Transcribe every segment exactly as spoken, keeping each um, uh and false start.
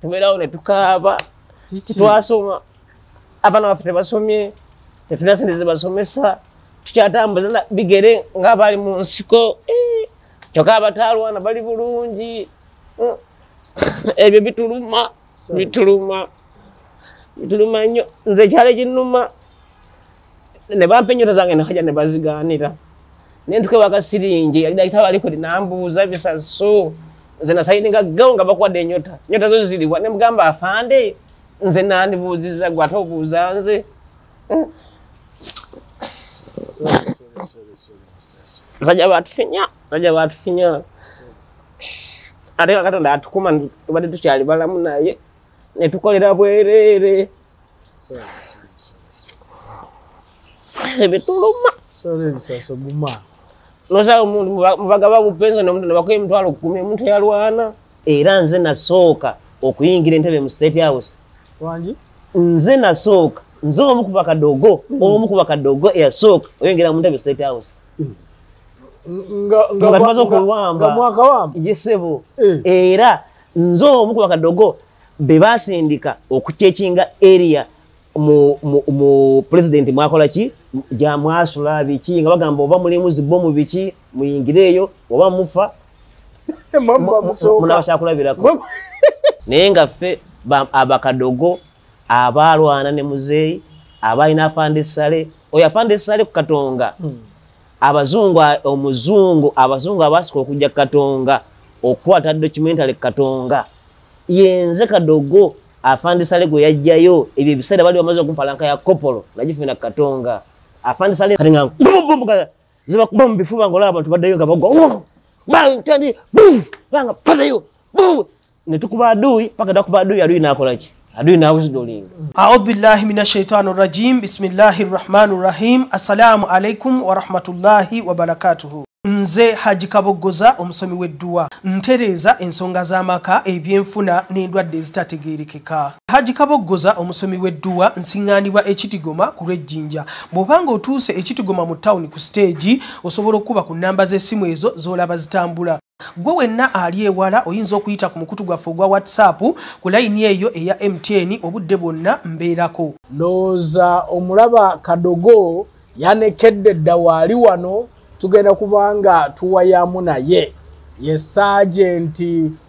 tubeerawo ne tukaaba twasoma abaana baffe tebasomye tetulina sente zebasomesa tukyatambuza bigere ng'abali mu nsiko kyokka abataalwana bali bulungi ebyo bituluma bituluma bituluma nnyo nze ekyalo ekinnuma ne bampa ennyota zange nekaja ne bazigaanira naye ntukewa akasiringi yali dakitaba aliko linambuuza bisaso nze nasayidinga gawo nga bakuwadde ennyota ennyota zo ziriwa ne mugamba afande nze nandibuuziza gwe ate obuuza nze basajja batufinya basajja batufinya ate Katonda atukuma tubadde tukyali balamu naye ne tukolera bwereere ebituluma sore bisaso guma nosa omuntu mubagaba bupenzo n'omuntu nebakoye emitwalo kkumi omuntu yalwana era nze nasooka okuyingira entebe mu State House wangi nze nasooka nze omu ku bakadogo omu ku bakadogo eyasooka oyingira mu ntebe State House nga nga nga mwaka wamba yesebo era nze omu ku bakadogo be basindika okucekinga area mu mu, mu president mwakola ki ja mwasula biki nga bagamba oba mulimu zibomu biki muyingireyo oba mufa mamba musoka munabashakulabirako naye nga ffe abakadogo abalwana ne muzeyi abalina afande sale oyo afande sale ku Katonga hmm. abazungu omuzungu abazungu abasika okujja Katonga okwata documentary Katonga yenze kadogo afande sale gwe yajjayo ebyo biseera bali bamaze okumpalanka ya kopolo najifuna Katonga afande sale katinga mbumbuka ziba kuba mu bifuba ngola abantu baddayo nga bagwa ba ntandi banga padayo ne tukuba adui paka dakuba adui adui nakola ki adui na uzidolinga. A'udhu billahi minash shaitanir rajim. Bismillahir rahmanir rahim. Assalamu alaikum wa rahmatullahi wa barakatuhu. Nze Haji Kabogoza omusomi w'edduwa ntereza ensonga z'amaka ebyenfuna n'endwadde ezitategeerekeka. Haji Kabogoza omusomi w'edduwa nsiŋŋaanibwa ekitigoma ku lw'ejjinja. Bw'obanga otuuse ekitigoma mu ttawuni ku stage osobola okuba ku nnamba z'essimu ezo z'olaba zitambula. Gwe wenna ali ewala oyinza okuyita ku mukutu gwaffe ogwa WhatsApp ku layini eyo eya M T N obudde bwonna mbeerako. Ndowooza omulaba kadogo yanekedde dda waali wano tugenda kubanga tuwayamu naye ye Sergeant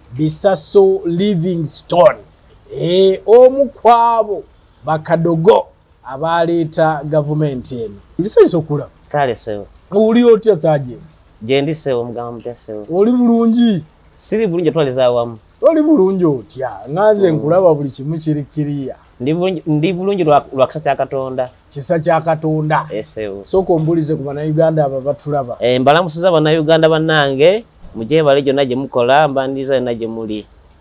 Bisaso Livingstone e omu kwabo bakadogo abaleeta gavumenti eno. Ngisanyusa okulaba. Kale sewo. Uli otya Sergeant? Jendi sewo mugamba mutya sewo. Oli bulungi? Siri bulungi twaliza awamu. Oli bulungi otya? Nganze nkulaba buli kimu kiri kiriya. Ndi bulungi ndi bulungi lwa kisa kya Katonda. Kisa kya Katonda. Esewo. Soko mbulize ku bannayuganda aba batulaba. Eh mbalamusiza bannayuganda bannange muje bale jonna gye mukola mbandiza na gye muli.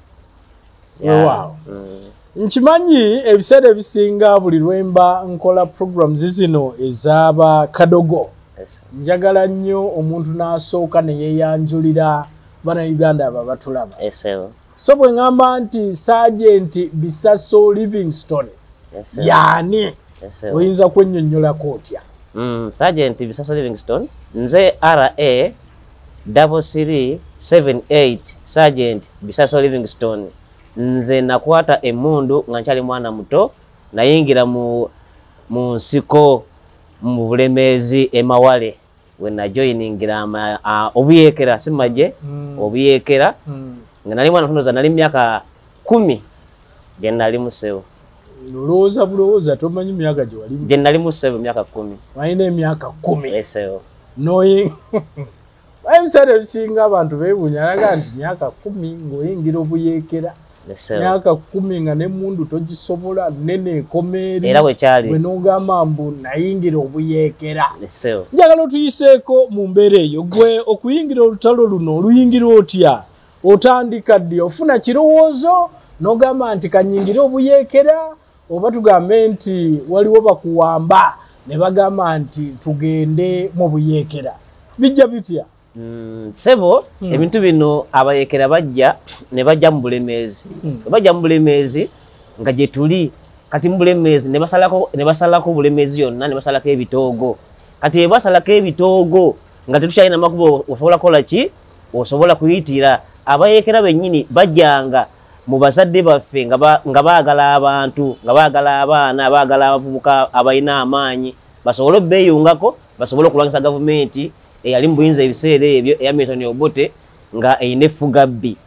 Wow. Mm. Nchimanyi ebiseera ebisinga buli lwemba nkola programs zino ezaba kadogo. Yes. Njagala nnyo omuntu n'asooka ne yeeyanjulira bannayuganda aba batulaba. Esewo. So bwe ngamba nti Sergeant Bisaso Livingstone. Yes. Yani. Yes. Oyinza kwennyonnyola kotya. Mm, Sergeant Bisaso Livingstone nze R A double three seven eight Sergeant Bisaso Livingstone nze nakwata emundu nga nkyali mwana muto nayingira mu mu nsiko mu bulemezi emawale we na joiningira uh, obuyekera simaje mm. obuyekera mm. nga nali mwana tunoza nali myaka kumi je nali musewo Loloza buloza tomanyi myaka je wali je nali musewo myaka kumi waine myaka kumi esewo noyi ayimsare bisinga abantu bebunyaraga nti myaka kumi ngoyingira obuyekera myaka kumi nga ne mundu togisobola nene komeri era we kyali we nogamba mbu nayingira obuyekera esewo njagala otuyiseko mu mbere eyo gwe okuyingira olutalo luno oluyingira otya otandika ddi ofuna kirowoozo nogamba nti kanyingira obuyekera oba tugambe nti waliwo bakuwamba ne bagamba nti tugende mu buyekera bijja bitya? Mm, sebo hmm. ebintu bino abayekera bajja ne bajja mu bulemezi hmm. bajja mu bulemezi nga gye tuli kati mu bulemezi ne basalako ne basalako bulemezi yonna ne basalako ebitoogo kati e basalako ebitoogo nga tetukyalina makubo osobola kola ki osobola kuyitira abayekera bennyini bajjanga mu bazadde baffe nga baagala abantu nga baagala abaana baagala abavubuka abalina amaanyi basobole beeyungako basobole okulwanyisa gavumenti eyali mu buyinza ebiseera ebyo eya Milton Obote nga eyina effugabbi.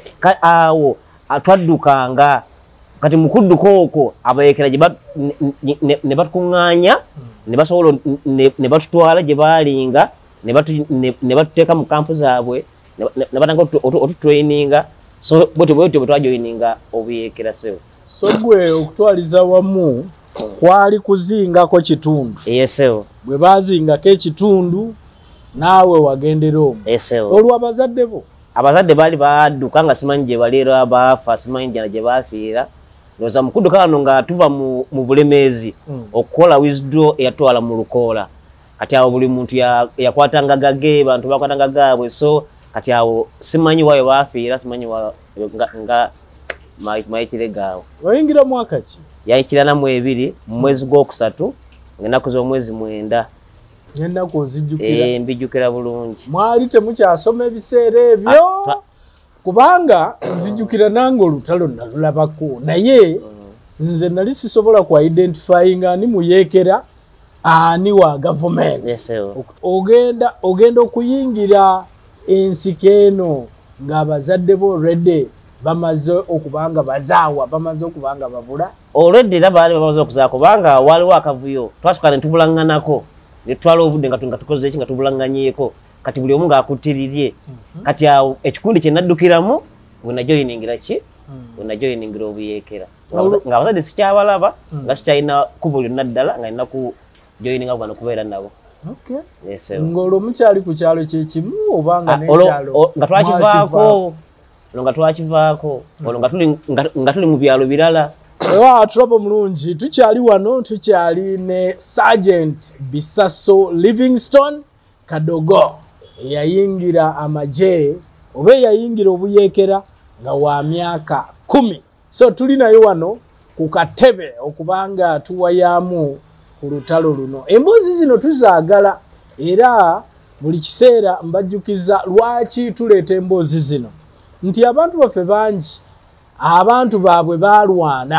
Awo twaddukanga kati mu kudduka okwo abayeekera ne batukuŋŋaanya ne basobola ne batutwala gye baalinga ne batuteeka mu kampu zaabwe ne batanga otutraininga so bwetyo bwetyo bwe twajoyininga obuyeekera sewo. So gwe okutwaliza wamu kwali kuzingako kitundu. Yesewo. Bwe bazingako ekitundu naawe wagendera omwo. Yesewo. Olwo abazadde bo? Abazadde baali badduka nga simanyi gye baleera baafa simanyi jana gye baafiira. Ndowooza mu kudduka wano nga tuva mu bulemeezi okukola withdraw eyatwala mu Lukoola. Kati awo buli muntu yakwatanga gage bantu bakwatanga gaabwe so kati awo simanyi wayo baafiira simanyi nga mayitire gaawo. Wayingira mwaka ki? Yayikira na mu ebiri mu mwezi gw'okusatu ng'ennaku z'omwezi mwenda. Ennaku ozijjukira? Eh, mbijjukira bulungi. Mwali temukyasoma ebiseera ebyo? Kubanga nzijjukira nange olutalo nalulabako naye nze nali sisobola ku identifying ani muyeekera ani wa government. Yes, ogenda ogenda okuyingira ensiko eno ng'abazadde bo already bamaze okubanga bazaawa bamaze okubanga babula. Already era baali bamaze okuzaa kubanga waliwo akavuyo twasukka ne tubulaŋŋanako ne tutwala obudde nga tukoze eki nga tubulaŋŋanyeeko kati buli omu ng'akuttirirye. Kati awo ekikundi kye naddukiramu we najoyiningira ki we najoyiningira obuyeekera ng'abazadde sikyabalaba nga sikyalina kkubo lyonna ddala nga nina ku joyininga bano kubeera nabo. Ng'olwo mukyali ku kyalo kyekimu obanga n'ekyalo nga twakivaako olwo nga twakivaako olwo nga tuli mu byalo birala. Ewa Turabo mulungi tukyali wano tukyali ne Sergeant Bisaso Livingstone Kadogo eyayingira amaje oba eyayingira obuyeekera nga wa myaka kumi. So tuli nayo wano ku katebe okubanga tuwayamu ku lutalo luno. Emboozi zino tuzaagala era buli kiseera mbajjukiza lwaki tuleeta emboozi zino nti abantu baffe bangi abantu baabwe baalwana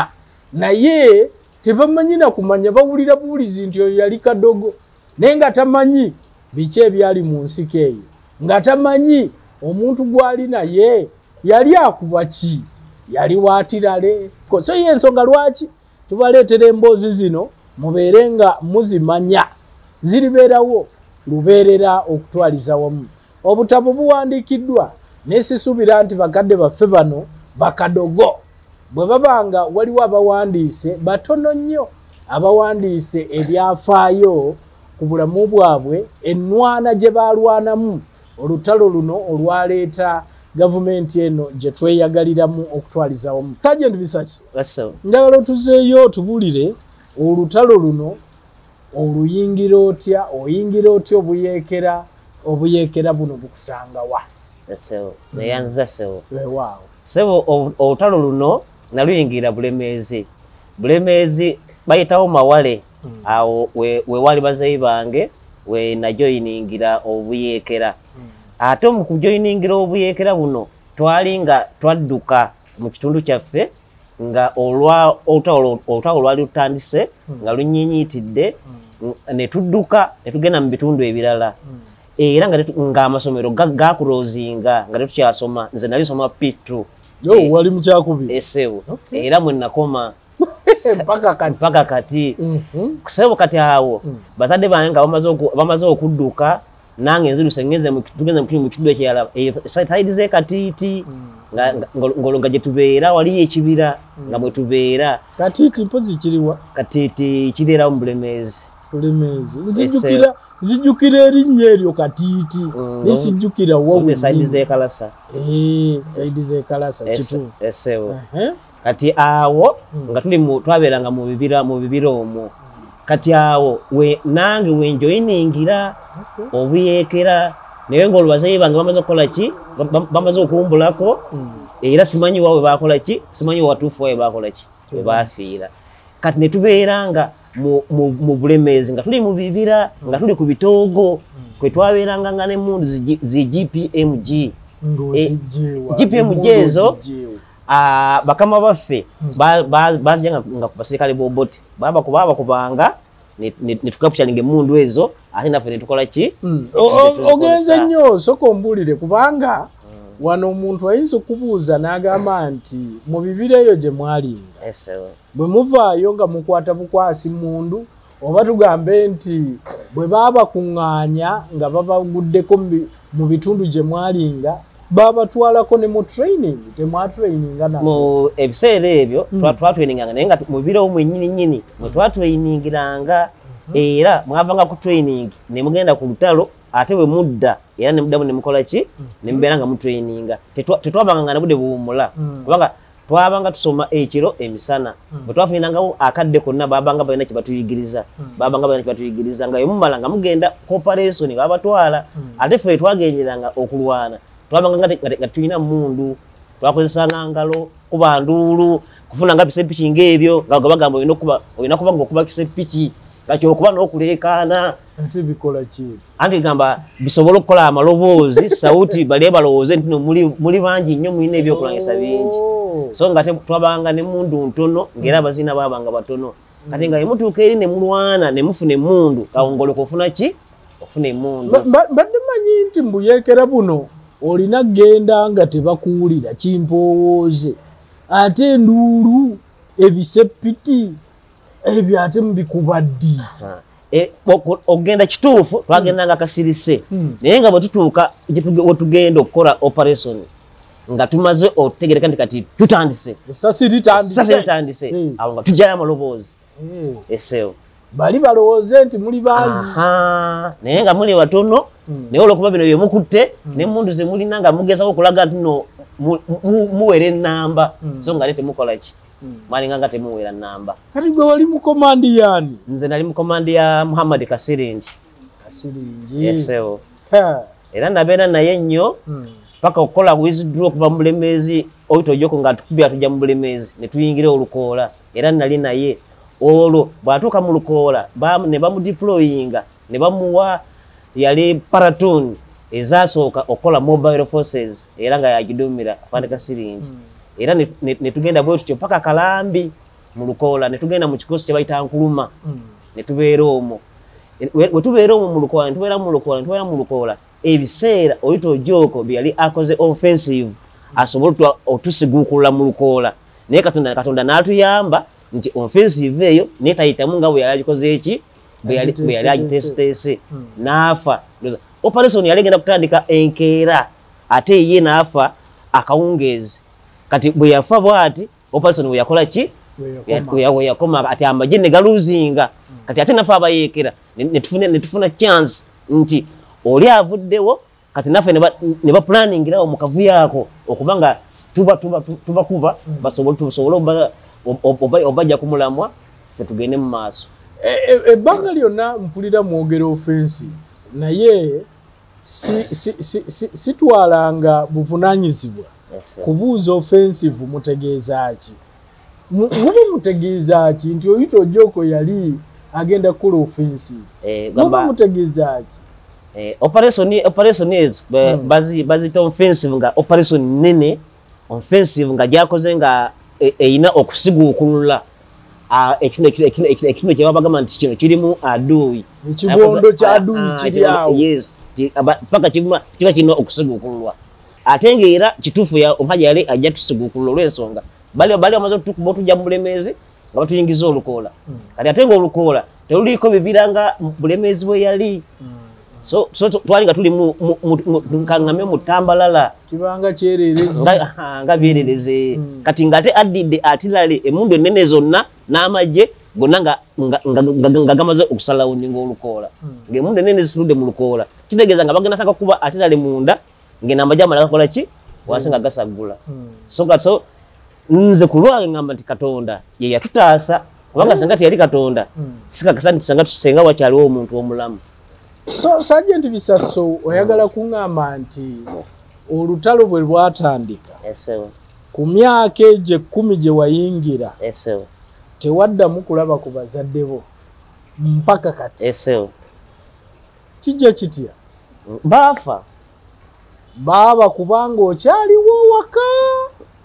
naye tebamanyi na kumanya bawulira buwulizi nti oyo yali Kadogo naye nga tamanyi biki ebyali mu nsiko eyo nga tamanyi omuntu gwali naye yali akuba ki yali waatirale. So y'ensonga lwaki tubaleetera emboozi zino mubeere nga muzimanya ziribeerawo lubeerera okutwaliza wamu. Obutabo buwandiikiddwa nesisuubira nti bakadde baffe bano bakadogo bwe babanga waliwo abawandiise batono nnyo abawandiise ebyafaayo ku bulamu bwabwe ennwana gye baalwanamu olutalo luno olwaleeta gavumenti eno gye tweyagaliramu okutwaliza wamu. Sergeant Bisaso, njagala otuzeeyo otubulire olutalo luno oluyingira otya oyingira otya obuyeekera obuyeekera buno bukusanga wa? Sewo neyanza sewo waawo sewo olutalo luno naluyingira Bulemeezi. Bulemeezi bayitawo Mawale awo we wali bazeyi bange we najoyiningira obuyeekera. Ate mu kujoyiningira obuyeekera buno twali nga twadduka mu kitundu kyaffe nga olwa olutalo lwali lutandise nga lunyinyiitidde ne tudduka ne tugenda mu bitundu ebirala era nga amasomero gakulozinga nga tetukyasoma. Nze nali soma P two. Yo wali mu kyakubiri? Esewo era mwe nakoma mpaka kati mpaka kati kusewo kati awo bazadde bange nga bamaze okudduka nange nziruse ngeze tugeze mu kitundu ekyala saidi ze Katiiti ng'olwo gye tubeera waliyo ekibira nga bwe tubeera. Katiiti mpozi kiriwa? Katiiti kibeera mu Bulemeezi. Bulemeezi nzijjukira zijjukira erinnya eryo Katiiti nisijjukira wowe saidi ze Kalasa. Eh, saidi ze Kalasa kituufu. Esewo kati awo nga tuli twabeeranga mu bibira mu bibira omwo kati awo we nange wenjoyiningira obuyeekera naye ng'olwo bazeyi bange bamaze okukola ki bamaze okuwumbulako era simanyi wawe bakola ki simanyi watuufu wawe bakola ki we baafiira. Kati ne tubeera nga mu Bulemeezi nga tuli mu bibira nga tuli ku bitoogo kwe twabeeranga nga n'emmundu zi G P M G. G P M G ezo ah bakama baffe baje nga kubasirikale boboti baba kubaba kubanga nitukapchalinge mundu ezo ate naffe netukola ki ogenze nnyo soko mbulire kubanga wano omuntu ayinza okubuuza n'agamba nti mu bibira eyo gye mwalinga bwe muvaayo nga mukwata bukwasi mundu oba tugambe nti bwe baba kuŋŋaanya nga babaguddeko mu bitundu gye mwalinga babatwalako ne mu training temwatraininga na mu ebiseera ebyo twatwaininganga naye nga mu bibira omwe nnyini nnyini mwe twatwainingiranga era mwavanga ku training ne mugenda ku lutalo ate bwe mudda era ne muddamu ne mukola ki ne mubeera nga mu traininga tetwabanga nga nabudde buwummula kubanga twabanga tusoma ekiro emisana bwe twafunangawo akadde konna babanga balina kye batuyigiriza babanga balina kye batuyigiriza nga yemumala nga mugenda cooperation babatwala ate ffe twagenderanga okulwana twabanga nga tulina mundu twakozesanga ngalo kuba nduulu kufuna nga bisepiki ng'ebyo nga bagamba olina kuba ng'okuba kisepiki kakyo okuba n'okuleekaana ate bikola ki anti gamba bisobola okukola amaloboozi sauti bali balowooze nti muli bangi nnyo mulina ebyokulangisa bingi so nga twabanga ne mundu ntono ng'era abazina baabanga batono kati nga emutuuka eri ne mulwana ne mufuna emundu kawongoloka ofuna ki ofuna emundu mbadde manyi nti mbuyeekera buno olina genda nga tebakuwulira kimpowooze ate enduulu ebisepiti ebyo ate mubikuba ddi ogenda kituufu twagendanga kasirise naye nga bwe tutuuka wetugenda okukola operation nga tumaze otutegereka nti kati tutandise esasi litandise awo nga tujjayo amaloboozi eseewo bali balowooze nti muli bangi naye nga muli batono naye olwokuba bino byemukutte n'emundu ze mulina nga mugezako okulaga nti no muwera ennamba so nga ate temukola ki mwalinga nga temuwera nnamba kati gwe wali mu komandi yaani nze nali mu komandi ya Muhammad Kasiringi Kasiringi yeseewo era nabeera naye nnyo paka okukola withdraw okuva mu Bulemeezi oyita ojjoko nga tukubira tujja mu Bulemeezi ne tuyingira olukoola era nali naye olwo bw'atuuka mu lukoola ne bamudeployinga ne bamuwa yali platoon ezasooka okukola mobile forces era nga yagidumira Afande Kasiringi era ne tugenda bwe tutyo paka Kalambi mu lukoola ne tugenda mu kikosi kye bayita Nkuluma ne tubeera omwo we tubeera omwo mu lukoola ne tubeera mu lukoola ne tubeera mu lukoola ebiseera oyita ojjoko bye yali akoze offensive asobola otusiguukulula mu lukoola naye Katonda Katonda n'atuyamba nti offensive eyo netayitamu nga bwe yali agikoze eki bwe yali agitesitese n'afa operation yali egenda kutandika enkeera ate ye n'afa akawungeezi kati bwe yafa bwati operation bwe yakola ki bwe yakoma ati amagye ne galuzinga kati ate nafa abayeekera ne tufuna chance nti oli avuddewo kati naffe ne baplaningirawo mu kavuyo ako okuba nga tubakuba basobole obajja kumulamwa ffe tugende mu maaso ebbanga lyonna mpulira mwogera offensive naye sitwalanga buvunaanyizibwa kubuuza offensive mutegeeza ki mube mutegeeza ki nti oyita ojjoko yali agenda kukola offensive mube mutegeeza ki operation ezo bazita offensive nga operation nene offensive nga gyakoze nga eyina okusiguukulula ekino kye babagamba nti kino kirimu aduuyi ekibondo kya aduuyi kiri awo paka kiba kirina okusiguukululwa ate ng'era kituufu omuhaji yali ajja tusiguukulula olw'ensonga bali bamaze otukuba otujja mu Bulemeezi nga batuyingiza olukoola kati ate ng'olukoola teruliiko bibira nga Bulemeezi bwe yali so twali nga tuli nkaŋŋamye mu Tambalala kibanga kyererezi nga byerereze kati ng'ate addidde atirale emundu ennene zonna n'amagye gonna nga gamaze okusalawo ninga olukoola ng'emundu ennene zituludde mu lukoola kitegeeza nga bagenda taka kuba atirale munda ng'eno amagye amala gakola ki wansi nga gasaggula so so nze ku lwange ngamba nti Katonda ye yatutaasa kubanga senga teyali Katonda sikakasa nti senga wakyaliwo omuntu omulamu. So Sergeant Bisaso oyagala kuŋŋamba nti olutalo bwe lwatandika ku myaka egyo ekkumi gye wayingira tewaddamu kulaba ku bazadde bo mpaka kati kijja kitya baafa baaba kubanga okyaliwo waka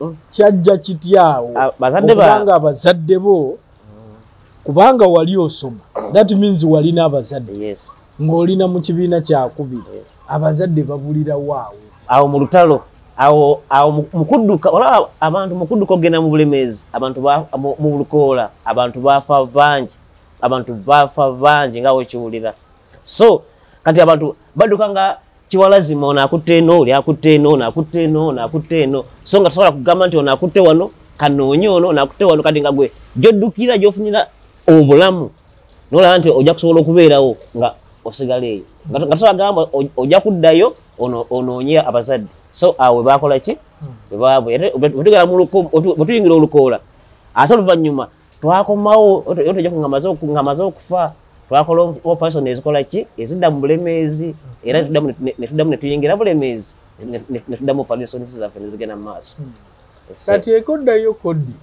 kyajja kityawo okubanga abazadde bo kubanga wali osoma that means wali n'abazadde yes ng'olina mu kibiina kyakubiri abazadde babulira waawo awo mu lutalo awo awo mukudduka olaba abantu mukudduka ogenda mu bulemezi abantu mu lukoola abantu bafa bangi abantu bafa bangi nga wekiwulira so kati abantu badduka nga kiwalazima ono akutte eno oli akutte eno ono akutte eno ono akutte eno so nga tosobola kugamba nti ono akutte wano kanoonye ono ono akutte wano kati nga gwe gy'oddukira gy'ofunira obulamu n'olaba nti ojja kusobola okubeerawo nga osigala eyo nga tosobola gamba ojja kuddayo onoonye abazadde so awe bakola ki bwetugera bwetuyingira olukoola ate oluvannyuma twakomawo otojja ngamaze okufa twakola operation ezikola ki ezidda mu bulemeezi era netuddamu netuyingira bulemeezi netuddamu operation zaffe nezigenda mu maaso kati ekoddayo koddi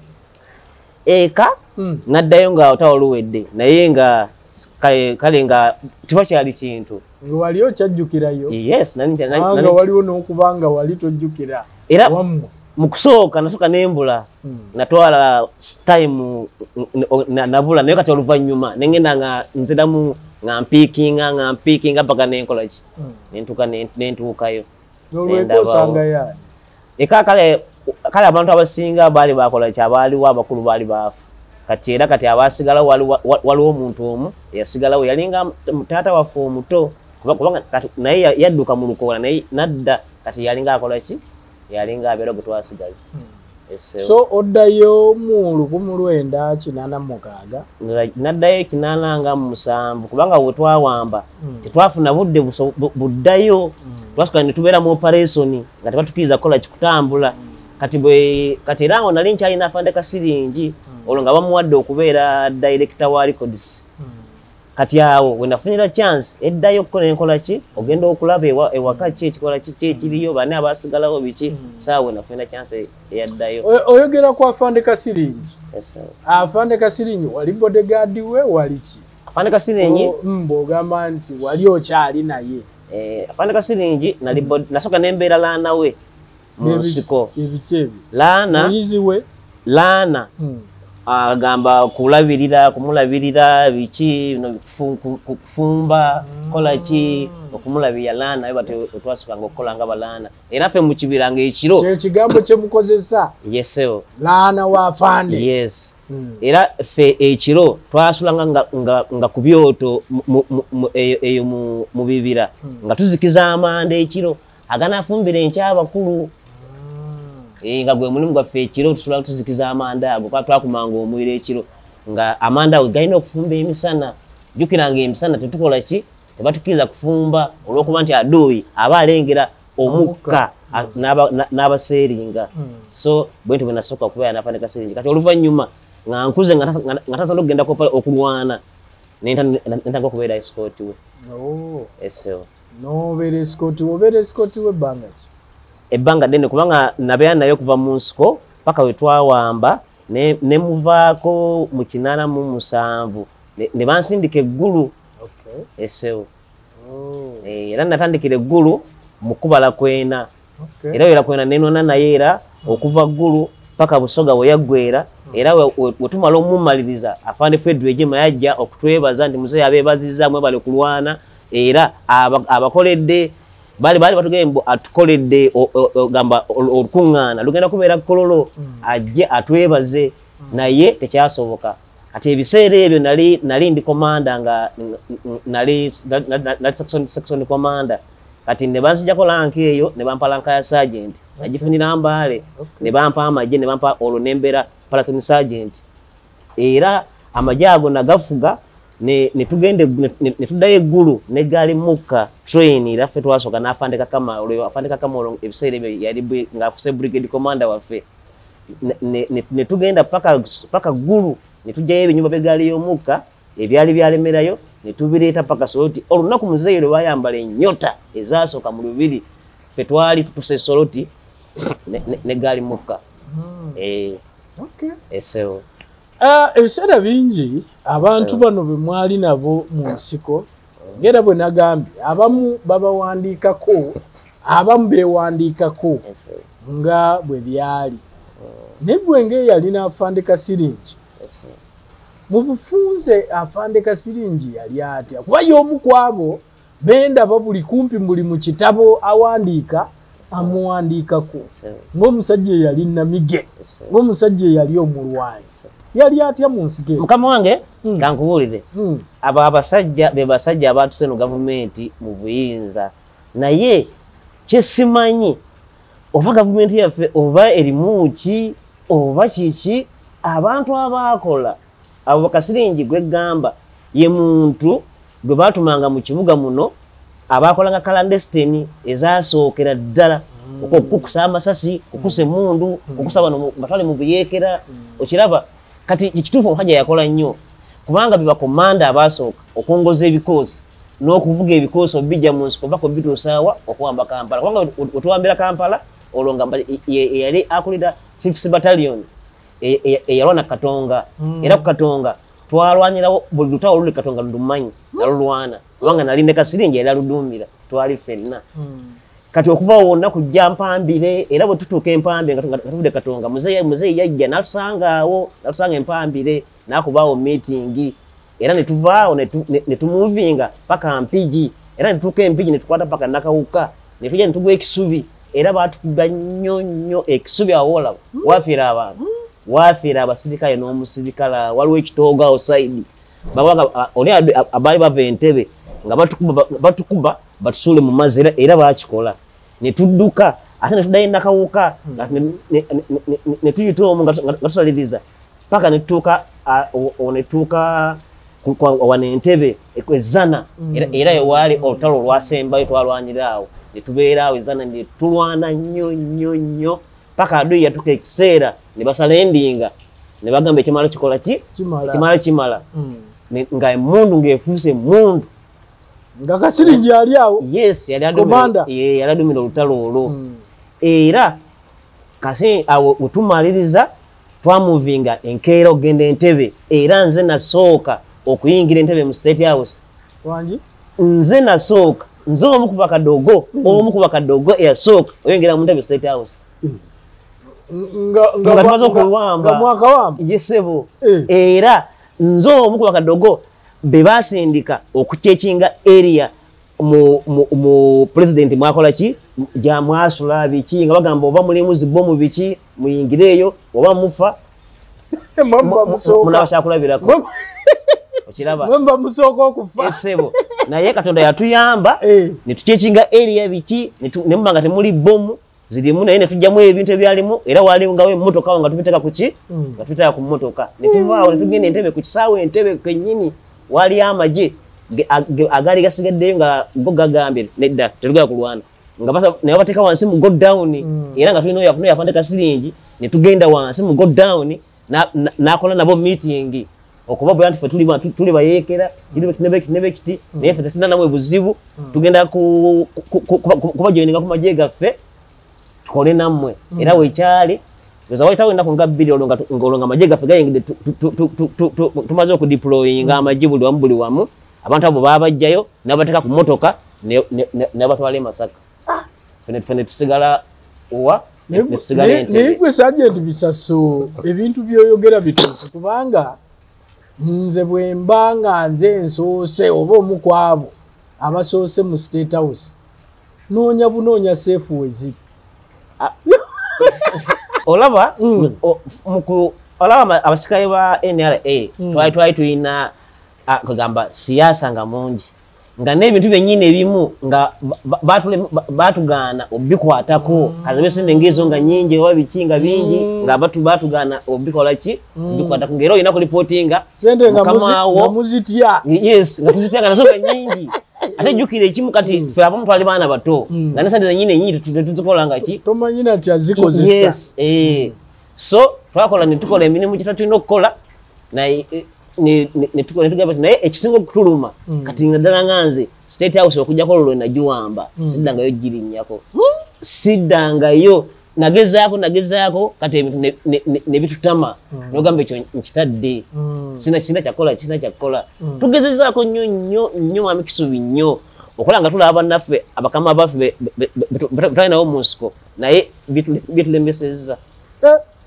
eka naddayo nga otawo luwedde naye nga kale nga tibakyali kintu wali okyajjukirayo yes nga waliwo n'okubanga wali tojjukira era mu kusooka nasooka nembula natwala time nabula naye kati oluvannyuma nengenda nga nziramu nga mpiikinga nga mpiikinga paka nenkola ki nentuuka nentuukayo olwekosanga yaani eka kale kale abantu abasinga baali bakola ki abaaliwo abakulu baali baafa kati era kati abasigalawo waliwo omuntu omu eyasigalawo yalinga taata waffe omuto kubanga naye yadduka mu lukoola naye nadda kati yalinga akola ki yalinga abeera gwe twasigaza so oddayo mu lukumi lwenda kinaana mukaaga naddayo kinaana nga mu musanvu kubanga bwe twawamba tetwafuna budde buddayo twasukala ne tubeera mu operation nga tebatukiriza kukola kikutambula kati bwe kati era ngo nali nkyalina afande Kasiringi olwo nga bamuwadde okubeera director wa records kati awo we nafunira chance eddayo okukola enkola ki ogenda okulaba ewaka ki ekikola ki ekiriyo bane abasigalawo biki saawa we nafunira chance eyaddayo oyogera ku afande Kasiringi afande Kasiringi wali bodyguard we wali ki afande Kasiringi mbogamba nti wali okyali naye afande Kasiringi nali nasooka nembeera laana we mu nsiko ebitebi laana muyizi we laana agamba kulabirira kumulabirira biki no kufumba kola ki okumulabira laana we bate twasukanga okukola nga balaana era ffe mu kibiranga ekiro kye kigambo kye mukozesa yeseo laana wa afande yes era ffe ekiro twasulanga nga nga, nga ku byoto eyo mu bibira nga tuzikiza amanda ekiro aganafumbira enkyabakulu Eh nga gwe mulimu gwaffe ekiro tusula tuzikiza amanda ago kwa twakumanga omwire ekiro nga amanda ago galina okufumba emisana jukiranga emisana tetukola ki tebatukiriza kufumba olwokuba nti adoyi aba alengera omukka n'abaseeringa so bwenti bwe nasooka okubeera n'afande Kasiringi kati oluvannyuma nga nkuze nga tatala okugenda okulwana nentanga okubeera escort we eseo nobeera escort we obeera escort we ebbanga ki ebbanga ddene kubanga nabeera nayo okuva mu nsiko paka we twawamba ne muvaako mu kinaana mu musanvu ne bansindika eggulu eseo era natandikira eggulu mu kubala kwena era wera kwena nenona naye era okuva ggulu paka Busoga we yaggwera era we tumala omummaliriza afande Fredwe Jema yajja okutwebaza nti muzeeyi abeebazizza mwebale kulwana era abakoledde bali bali batugembo atukoledde gamba olukuŋŋaana lugenda kubeera Kololo ajje atwebaze naye tekyasoboka ati ebiseera ebyo nali nali ndi komanda nga nali nali section section commander kati ne banzijjako lanka eyo ne bampa lanka ya sergeant nagifunira Mbale ne bampa amagye ne bampa olwo nembera platoon sergeant era amagye ago nagafuga ne netugende netuddayo eggulu ne gaali mukka train era ffe twasoka n'afande Kakama olwo afande Kakama olwo ebiseera ebyo yali nga afuse brigade commander waffe netugenda paka paka ggulu netujjayo ebinyumba by'eggaali y'omukka ebyali byalemerayo netubireeta paka Soloti olunaku muzeeyi lwe bayambala ennyota ezasooka mu lubiri ffe twali tutuse Soloti n'eggaali mukka eseo ebiseera bingi abantu bano bwe mwali nabo mu nsiko ngera bwe nagambye abamu babawandiikako abamu beewandiikako nga bwe byali nebwenge yalina afande Kasiringi mubufunze afande Kasiringi yali atya kuba y'omu kwabo bendaba buli kumpi muli mu kitabo awandiika amuwandiikako ng'omusajja yali namige ng'omusajja yali omulwanyi yali atya mu nsike mukama wange kankubuulire abo abasajja be basajja abaatuse no gavumenti mu buyinza naye kyesimanyi oba gavumenti yaffe oba erimu ki oba kiki abantu abaakola abo Kasiringi gwe gamba ye muntu gwe baatumanga mu kibuga muno abaakolanga clandestine ezasookera ddala okukusa amasasi okukusa emundu okukusa bano batwale mu buyeekera okiraba kati ekituufu omusajja yakola nnyo kubanga biba komanda abaasooka okwongoza ebikoosi n'okuvuga ebikoosi obijja mu nsiko bako bituusaawa okuwamba Kampala kubanga otuwambira Kampala olwo nga yali akulira fifth battalion eyalwana Katonga era ku Katonga twalwanirawo buli lutawo luli Katonga lumanyi nalulwana kubanga nali ne Kasiringi yali aluduumira twali ffenna kati okuva wonna kujja Mpambire era bwe tutuuka Empambire nga tuvudde Katonga muzeeyi muzeeyi yajja natusangaawo natusanga Empambire nakubaawo meeting era ne tuvaawo ne tumuvinga paka Mpigi era ne tutuuka Empigi ne tukwata paka Nakawuka ne tujja ne tugwa Ekisubi era baatukuba nnyo nnyo Ekisubi awoolaba waafiira abantu waafiira abasirikale n'omusirikale waliwo ekitooga outside babaga oli abaali bava Entebbe nga batukuba batukuba batusuule mu mazzi era baakikola ne tudduka ate ne tuddayo Nakawuka ne tuyita omu nga tusaliriza paka ne tutuuka ne tutuuka wana Entebbe ezzana era ewaali olutalo olwasembayo twalwanyira awo ne tubeera awo ezzana ne tulwana nnyo nnyo nnyo paka adui yatuka ekiseera ne basala endinga ne bagamba ekimala kikola ki ekimala kimala nga emundu ng'efuuse emundu nga Kasiringi yali awo yes yali adumira olutalo olwo era kasi awo wetumaliriza twamuvinga enkeera okugenda Entebbe era nze nasooka okuyingira Entebbe mu State House wangi nze nasooka nze omu ku bakadogo omu ku bakadogo eyasooka oyingira mu Entebbe State House nga nga tumaze okuwamba mwaka wamba yesebo era nze omu ku bakadogo be basindika okucekinga area mu mu president mwakola ki ja mwasula biki nga bagamba oba mulimu zibomu biki muyingireyo oba mufa mwamba musoka munabashakulabirako okiraba mwamba musoka okufa yesebo naye Katonda yatuyamba ne tucekinga area biki ne mubanga temuli bomu zirimu naye ne tujjamu ebintu ebyalimu era waliwo ngawe emmotoka nga tubiteka kuki nga tubiteka ku mmotoka ne tuvaawo ne tugenda Entebbe ku kisaawe Entebbe kennyini wali amaje agali gasigaddeyo nga go gagambye nedda tetugenda kulwana nga naye bateeka wansi mu go down era nga tulina oyo afande Kasiringi ne tugenda wansi mu go down n'akola nabo meeting okuba bwe anti ffe tuli bayeekera nebe kiti naye ffe tetulina namwe buzibu tugenda kubajoininga ku magye gaffe tukole nammwe era wekyali oza wayitawo ennaku nga bbiri olwo nga amagye gaffe gayingidde tumaze okudeployinga amagye buli wamu buli wamu abantu abo babajjayo nabateeka ku mmotoka nabatwala e Masaka ffe ne tusigala wa naye gwe Sergeant Bisaso ebintu byoyogera bituufu kubanga nze bwe mba nga nze nsoose oba omu ku abo abasoose mu State House noonya bunoonya seefu we ziri olaba olaba abasirikale ba N R A twali twali tulina kugamba siyaasa nga mungi nga n'ebintu byennyini ebimu nga baatugaana obikwatako kaza besende ngezo nga nyingi oba biki nga bingi nga baatugaana obikola ki obikwatako ng'era olina kulipootinga sente nga muzitya yes nga tuzitya nga nazo nga nyingi ate jjukira ekimu kati ffe abamu twali baana bato nga ne sente zennyini ennyingi tetuzikola nga ki tomanyina kyazikozesa yes eh so twakola ne tukola emirimu gye tulina okukola naye ne tugamba naye ekisinga okutuluma kati naddala nganze State House okujjako olwo nagiwamba siddangayo girinnyako siddangayo nagezaako nagezaako kati ebintu ne bitutama nogamba ekyo nkitadde sina sina kyakola sina kyakola tugezezaako nnyo nnyo nnyo mwami Kisubi nnyo okola nga tulaba bannaffe abakama baffe betulinawo mu nsiko naye byetulemesezza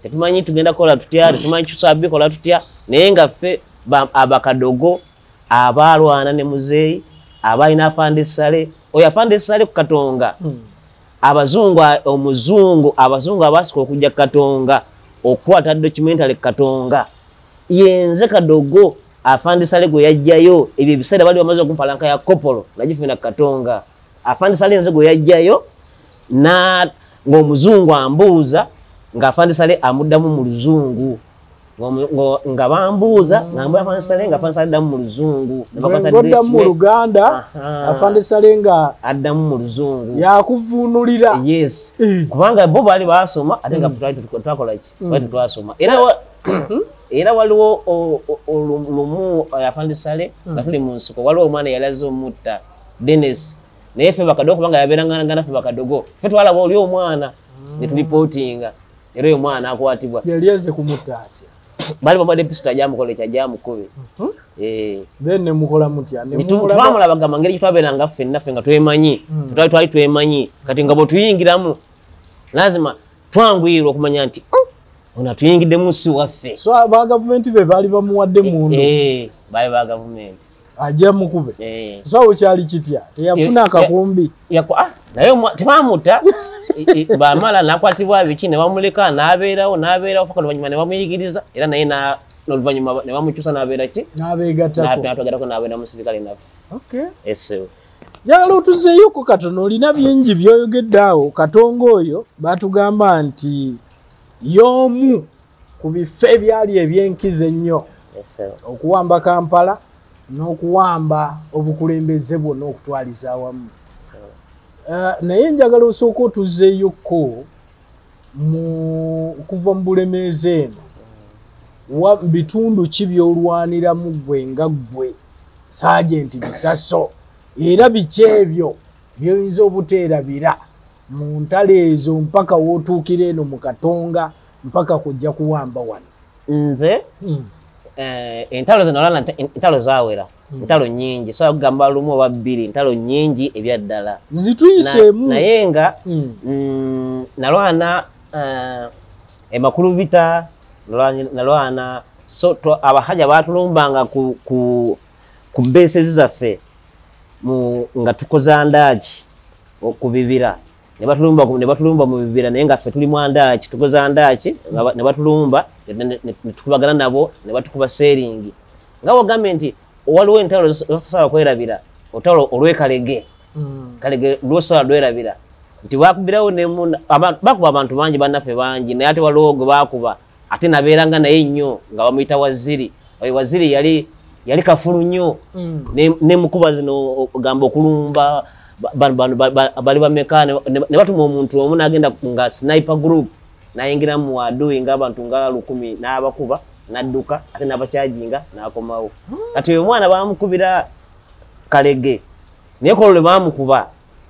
tetumanyi tugenda kola tutya tetumanyi tusabe kola tutya naye nga ffe abakadogo abalwana ne muzeeyi abalina afande sale oyo afande sale ku Katonga abazungu omuzungu abazungu abasika okujja Katonga okwata documentary Katonga yenze kadogo afande sale go yajjayo ebyo biseera bali bamaze okumpalanka ya kopolo nagifuna Katonga afande sale yenze go yajjayo na ng'omuzungu ambuuza nga afande sale amuddamu mu luzungu nga bambuuza ngamba afande sale nga afande sale addamu mu luzungu ngoddamu mu Luganda afande sale nga addamu mu luzungu yakuvuunulira yes kubanga bo bali basoma ate nga twakola ki bali twasoma era era waliwo lumu afande sale nga tuli mu nsiko waliwo omwana yalaze omutta Dennis naye ffe bakadogo kubanga yabeeranga naffe bakadogo ffe twalaba oli omwana ne tulipotinga era oyo omwana akwatibwa yali aze kumutta atya bali bamadde pisita gyamukola ekya gyamukube then ne mukola mutya twamulabagamba ngeri kitwabeeranga ffenna ffe nga twemanyi twali twali twemanyi kati nga bwe tuyingiramu lazima twanguyirwa okumanya nti ono atuyingiddemu si waffe so ba gavumenti be baali bamuwadde mundu baali ba gavumenti ajja mukube so awo kyali kitya teyafuna akakumbi naye tebamutta bamala nakwatibwa biki ne bamuleka n'abeerawo n'abeerawo faka oluvannyuma ne bamuyigiriza era naye n'oluvannyuma ne bamukyusa n'abeera ki n'abeegattako n'abeera musirikale naffe esewo njagala otuzeeyoko katono olina bingi by'oyogedde awo Katonga oyo baatugamba nti y'omu ku bifo ebyali ebyenkizo ennyo okuwamba Kampala n'okuwamba obukulembeze bwonna okutwaliza awamu naye njagala osooka otuzeeyoko kuva mu Bulemeezi eno bitundu ki by'olwaniramu gwe nga ggwe Saagenti Bisaso era biki ebyo by'oyinza obuteerabira mu ntalo ezo mpaka wootuukira eno mu Katonga mpaka kujja kuwamba wano nze entalo zinalwana entalo zaawera entalo nyingi so kugamba lumu oba bbiri entalo nyingi ebyaddala nzituyiseemu naye nga nalwana eMakulubita nalwana so abahaja baatulumbanga ku beesezi zaffe nga tukoza ndaaki ku bibira ne batulumba mu bibira naye nga ffe tuli mu ndaaki tukoza ndaaki ne batulumba ne tukubagana nabo ne batukuba seeringi nga wagambye nti waliwo entalo zosobola kwerabira otalo olw'ekalege kalege lwosobola lwerabira nti bakubirawo bakuba abantu bangi bannaffe bangi naye ate waliwo gwe bakuba ate nabeeranga naye nnyo nga bamuyita Waziri oyo Waziri yali yali kafulu nnyo ne mukuba zino ogamba okulumba bali bameka ne batuma omuntu omu n'agenda nga sniper group nayingira mu adui ng'abantu nga lukumi n'abakuba n'adduka ate n'abakyajinga n'akomawo kati oyo omwana bamukubira kalege naye kolole bamukuba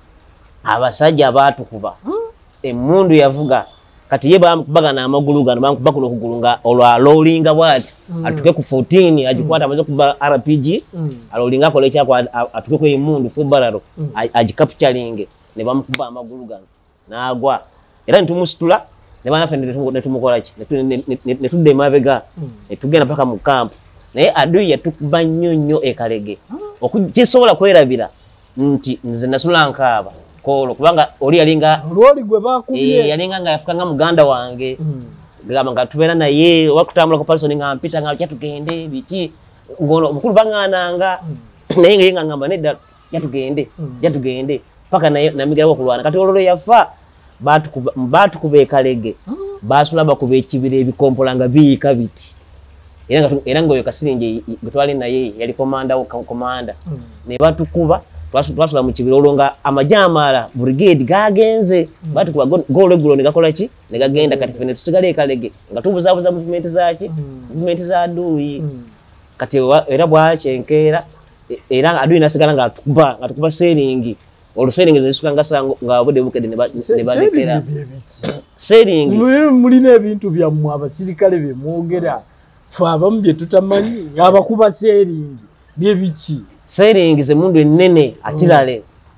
abasajja baatukuba emmundu yavuga kati ye bamukubagana amagulu gano bamukuba kuno okugulu nga olwaloolinga bwati atuke ku fourteen agikwata amaze kuba R P G aloolinga akola ekyako atuke ku emmundu fubalaro agikapturing ne bamukuba amagulu gano n'agwa era nitumusitula ne banaffe ne tumukola ki ne tudda emabega ne tugenda paka mu kampu naye adui yatukuba nnyo nnyo ekalege kisobola kwerabira nti nze nasula nkaaba kolo kubanga oli yalinga olwoli gwe bakubye yalinga nga yafuka nga muganda wange gamba nga tubeera naye wakutambula ku Paulson nga mpita nga kyatugende biki ngono omukulu bangananga naye nga yenga ngamba nedda kyatugende kyatugende paka naye namigirawo okulwana kati ololo yafa baatukuba ekalege basula bakuba ekibira ebikompola nga biyika biti era nga oyo Kasirinje gwe twali naye yali komanda komanda ne batukuba twasula mu kibira olwo nga amajamala brigade gagenze batukuba golwegulo ne gakola ki ne gagenda kati fene tusigale ekalege nga tubuzabuza movement zaki movement za adui kati era bwakyenkeera era adui nasigala nga atukuba nga tukuba seringi oluseeringi zisuka nga sango nga obudde bukede ne balekera seeringi mulina ebintu byammwe abasirikale bye mwogera fe abamu bye tutamanyi ng'abakuba seeringi bye biki seeringi ze mundu ennene atirale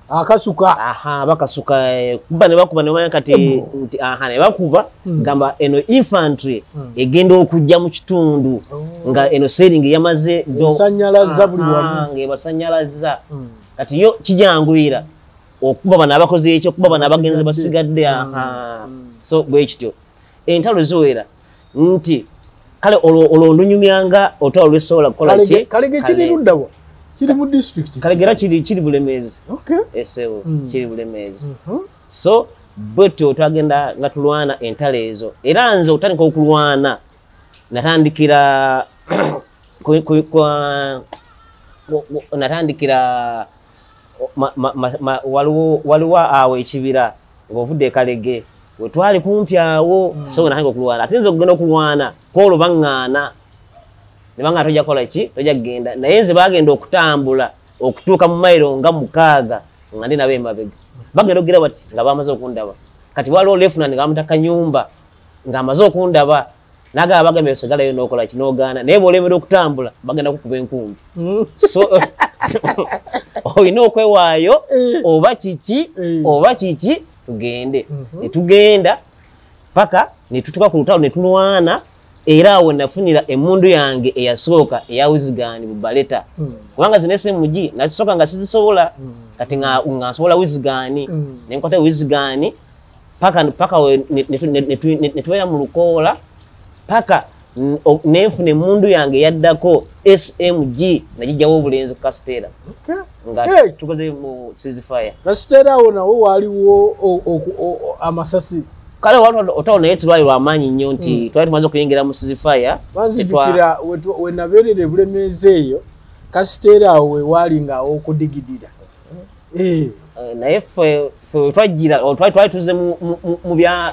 akasuka aha bakasuka eh, kuba ne bakuba ne bamanya kati nti aha ne bakuba Mm. gamba eno infantry Mm. egenda okujja mu kitundu Oh. nga eno sering yamaze do Esanyalaza buli wamu. nge basanyalaza Mm. kati yo kijangwira okuba bana abakozi ekyo okuba bana abagenzi Basigadde. basigadde aha so bwe kityo entalo ziwera nti kale olwo olwo ndunyumyanga otwalo lwesobola kukola ki kalege kiri luddawa kiri mu district kalegera kiri kiri bulemezi okay esewo Mm. kiri bulemezi Mhm. so bwetyo twagenda nga tulwana entalo ezo era nze otandika okulwana natandikira ku- ku- kwa- ku- ku- natandikira ma- ma- ma- ma- waliwo waliwo awo ekibira ng'ovudde e Kalege we twali kumpi awo so natandika okulwana ate nze okugenda okulwana kwolwo baŋŋaana ne baŋŋaana tojja kukola ki tojja kugenda naye nze bagenda okutambula okutuuka mu mayiro nga mukaaga nga ndi nabo emabega bagenda okugira bati nga bamaze okundaba kati waliwo lefunan nga bamuta Kanyumba ng'amaze okundaba nagaba bagambye osigalayo n'okola ki n'ogaana naye bw'olemera okutambula bagenda kukuba enkumbi Mm. so olina okwewaayo Eh. oba kiki Eh. oba kiki tugende Mhm. ne tugenda paka ne tutuuka ku lutalo ne tulwana era awo nafunira emmundu yange eyasooka eya Wizigani Bubaleta Mm. kubanga zino S M G nakisooka nga sizisobola Mm. kati nga nga nsobola Wizigani Mm. ne nkwata Wizigani paka paka we- ne- ne- ne- ne- ne- ne tubeera mu lukoola paka n- o- nenfuna emmundu yange yaddako S M G nagijjawo obulenzi ku Kasiteera Okay. nga Hey. tukoze mu ceasefire Kasiteera awo nawo waaliwo o- o- o- o- amasasi kale waliwo otawo naye tulwali lwamaanyi nnyo nti twali tumaze okuyingira mu ceasefire banzijukira wetu- we nabeerera e Bulemeezi eyo Kasiteera awo we waali nga okudigidira Eh. Eh, naye ffe ffe we twajjira o, twali twali tuze mu- mu- mu- mu bya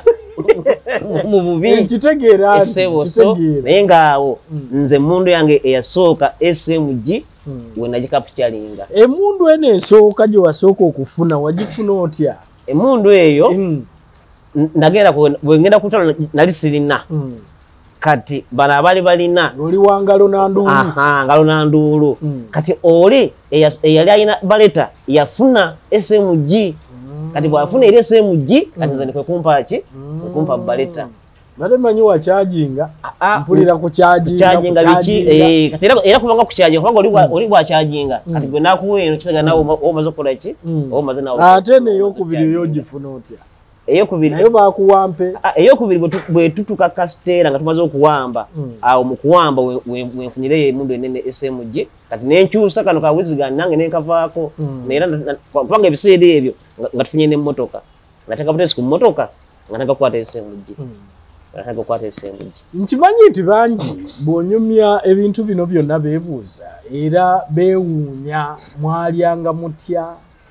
mu bubi Nkitegeera nti essebo so nkitegeera. naye ngaawo Mm. nze emmundu yange eyasooka S M G Mm. we nagikapitalinga Emmundu eno esooka gye wasooka okufuna wagifuna otya? emmundu eyo Mm. n- nagenda ku- bwe ngenda ku lutalo nali sirina Mm. kati bano abaali balina Oli wangalo na nduulu. aha ngalo na nduulu Mm. kati oli eya- eyali alina baleta yafuna S M G kati bwafuna eri S M G kati nze ndikwe kumpa ki kwe kumpa baleta Bale manyi wa charginga. Ah, Mpulira ku charginga. kucharginga ku biki charginga. eh kati era era kubanga kucharginga kubanga oli bwa- oli bwa charginga kati gwe nakuwa eno kitaga nawe omaze okukola ki Mm. omaze nawe Ate n'eyokubiri yo gifuna otya? eyokubiri Nayo baakuwampe. Ah, eyokubiri bwe tu- bwe tutuka Kasiteera nga tumaze okuwamba Mm. awo mu kuwamba we- we- wenfunire emundu enene S M G kati nenkyusa kano ka Wizigani nange nenkavaako Mm. naera na- na- kubanga ebiseera ebyo nga- nga tufunye n'emmotoka nateeka butesi ku mmotoka nga nataka kukwata S M G Mm. nataka kukwata S M G Nkimanyi nti bangi bw'onyumya ebintu bino byonna beebuuza era beewuunya mwalyanga mutya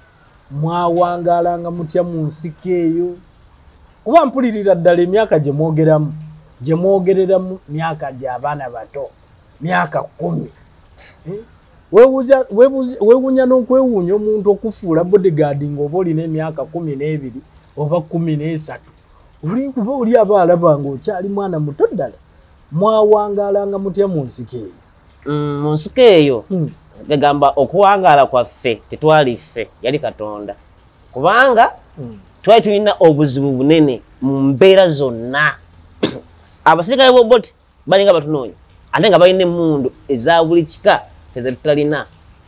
mwawangaalanga mutya mu nsiko eyo kuba mpulirira ddala emyaka gye mwogeramu gye mwogereramu myaka gy'abaana bato myaka kkumi Eh? Weebuuza- weebuuzi- weewuunya n'okwewuunya omuntu okufuula bodyguard ng'oba olina emyaka kumi n'ebiri oba kumi n'esatu oli kuba oli aba alaba ng'okyali mwana muto ddala mwawangaalanga mutya mu nsiko eyo Mm, mu nsiko eyo Mm. gagamba okuwangaala kwaffe tetwali ffe yali Katonda kubanga Mm. twali tulina obuzibu bunene mu mbeera zonna abasirikale b'oboti balinga batunoonya ate nga balina emmundu eza buli kika ffe ze tutalina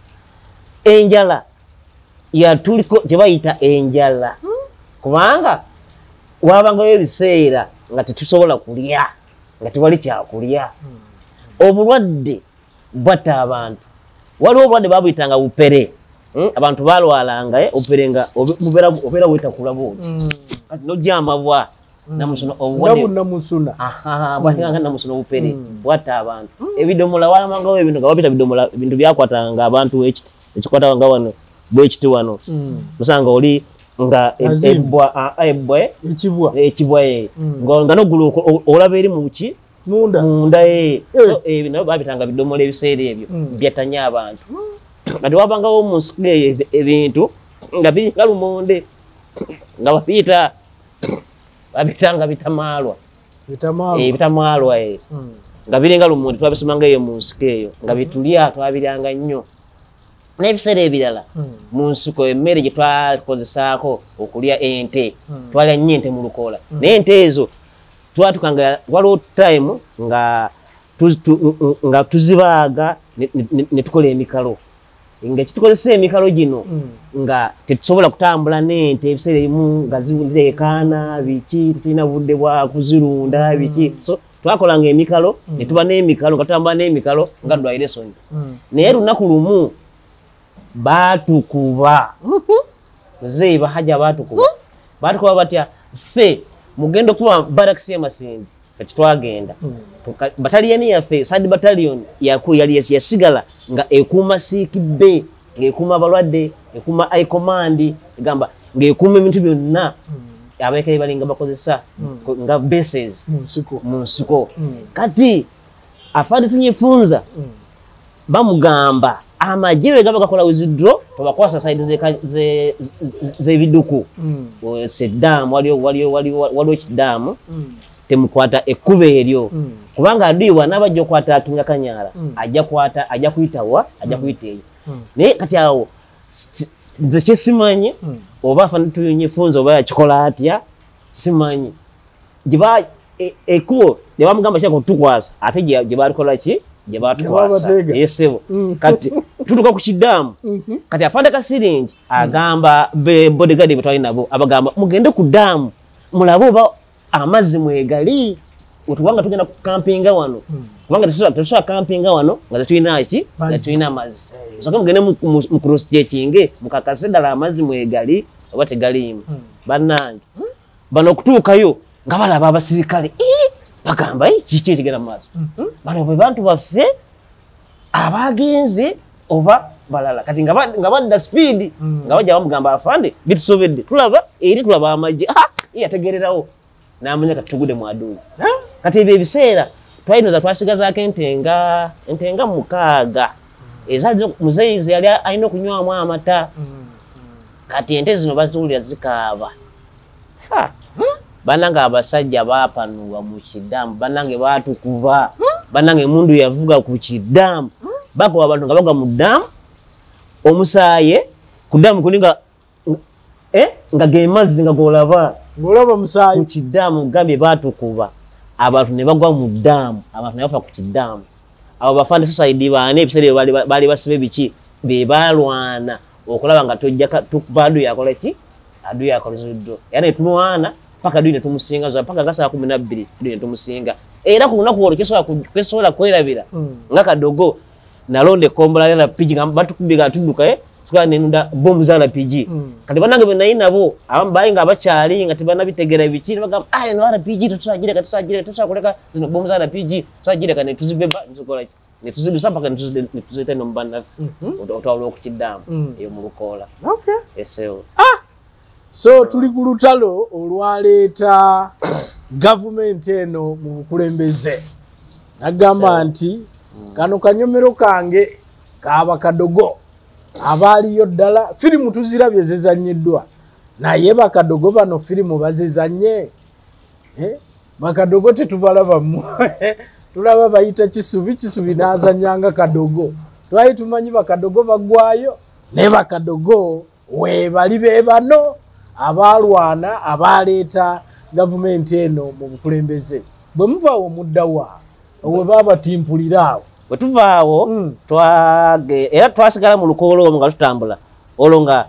enjala yatuliko gye bayita enjala kubanga wabangayo ebiseera nga tetusobola kulya nga tewali kyakulya obulwadde bwatta abantu waliwo obulwadde babuyitanga bupere Mm, abantu balwalanga eh, opere nga obe- mubeera obeera wetakula bwoti kati nojja amabwa namusono nga obulwadde bunnamusuna aha bwatanga namusono obupere bwatta abantu ebidomola walamangawo ebintu nga babita bidomola ebintu byakwatanga abantu ekiti ekikwata nga wano bwekiti wano Mm. musanga oli nga e- Azimu. ebbwa ah, ebbwa eh, ekibwa ekibwa eh, Mm. nga nga nogulu olaba eri mu ki munda munda eh. Eh. so ebyo nabo babitanga bidomola ebiseera ebyo Mm. byattanya abantu kati wabangawo mu nsiko eyo ebi- ebintu nga biri nga lumonde nga babiita babitanga bitamaalwa bitamaamu Eh, bitamaalwa eh. Mm. nga biringa lumonde twabisomanga eyo mu nsiko eyo nga bitulya twabiryanga nnyo n'ebiseera ebirala mu nsuko emmere gye twakozesaako okulya ente twalya nnyo ente mu lukoola naye ente ezo twatukanga waliwo time nga nga tuzibaaga ne tukola emikalo nga kitukozesa emikalo gino nga tetusobola kutambula n'ente ebiseera ebimu nga zileekaana biki tetulina budde bwa kuzirunda biki so twakolanga emikalo ne tuba n'emikalo nga tutambula n'emikalo nga Dwaire Sonyi naye lunaku lumu baatukuba muzeeyi Bahaja baatukuba baatukuba batya ffe mugenda okuba barakisi y'Amasindi kati twagenda bataliyani yaffe Sadi Battalion yali yasigala nga ekuuma Siikibbe ng'ekuuma abalwadde ekuuma High Command egamba ng'ekuuma ebintu byonna abeekere balinga bakozesa nga bases mu nsiko kati afande tunyefunza bamugamba amagye bwe gaba gakola withdraw tobakwasa side z'ebiduku Saddam waliyo waliyo waliyo kidamu temukwata ekkuba eryo kubanga adiwa n'abajja okwata Kinga Kanyala ajja kwata ajja kuyitawa ajja kuyita eyo naye kati awo nze kye simanyi oba afande tunyefunza oba yakikola atya simanyi gye ekkubo ne bamugamba kyako tukwasa ate gye balikola ki gye batukwasa yesebo kati tutuka ku kidamu kati afande Kasiringi agamba be bodyguard be twali nabo abagamba mugende ku damu mulabe oba amazzi mwegali otubanga tugenda ku campinga wano kubanga tusobola campinga wano nga tetulina ki nga tulina amazzi soka mugende mu cross checking mukakase ddala amazzi mwegali oba tegaliimu bannange bano okutuukayo nga balaba abasirikale bagamba kiki ekigenda mu maaso bano bwe bantu baffe abagenze oba balala kati nga badda speed nga bajja bamugamba afande bitusobedde tulaba eri tulaba amagye yategererawo n'amanya kati tugudde mu aduyi kati ebyo ebiseera twalinoza twasigazaako entenga entenga mukaaga ezalizo muzeeyizi yali alina okunywamu amata kati ente zino baziwulira zikaaba bannange abasajja baapanuwa mu kidamu bannange baatukuba bannange emundu yavuga ku kidamu bakuba abantu nga bagwa mu ddamu omusaaye ku ddamu kulinga nga ge mazzi nga golaba ngolaba musaayi ku kidamu gambye baatukuba abantu ne bagwa mu ddamu abantu ne bafa ku kidamu abo bafande society baane ebiseera baali basibe biki be balwana okulaba nga tojja tukubadu yakola ki adu yakola zuddo yana tulwana paka adu ne tumusinga zo paka gasa kumi na bbiri adu ne tumusinga era ku lunaku olwo kyesobola kwesobola kwerabira nga Kadogo nalonde kombola na pigi nga batukubiga tudduka eh tuka nenunda bomu za la pigi kati banange benayi nabo abamu bayinga abakyali nga tebanabitegera biki bagamba ah no ara pigi tusagire kati tusagire tusakoleka zino bomu za la pigi tusagire kane tuzibeba nzukola ki ne tuzidusa paka ne tuzite no mbanda otawulo ku kidamu eyo mu Lukoola okay eseo ah so tuli ku lutalo olwaleeta government eno mu bukulembeze nagamba nti kano kanyomero kange kaaba Kadogo abaaliyo ddala firimu tuzirabye zizannyiddwa naye Bakadogo bano firimu bazizannye eh? Bakadogo tetubalaba mu tulaba bayita Kisubi Kisubi n'azannyanga Kadogo twali tumanyi Bakadogo bagwayo ne Bakadogo we bali be bano abalwana abaleeta gavumenti eno mu bukulembeze bwe muvaawo muddawa we baba timpuliraawo bwe tuvaawo mm. twage era twasigala mu Lukoola omwo nga tutambula olwo nga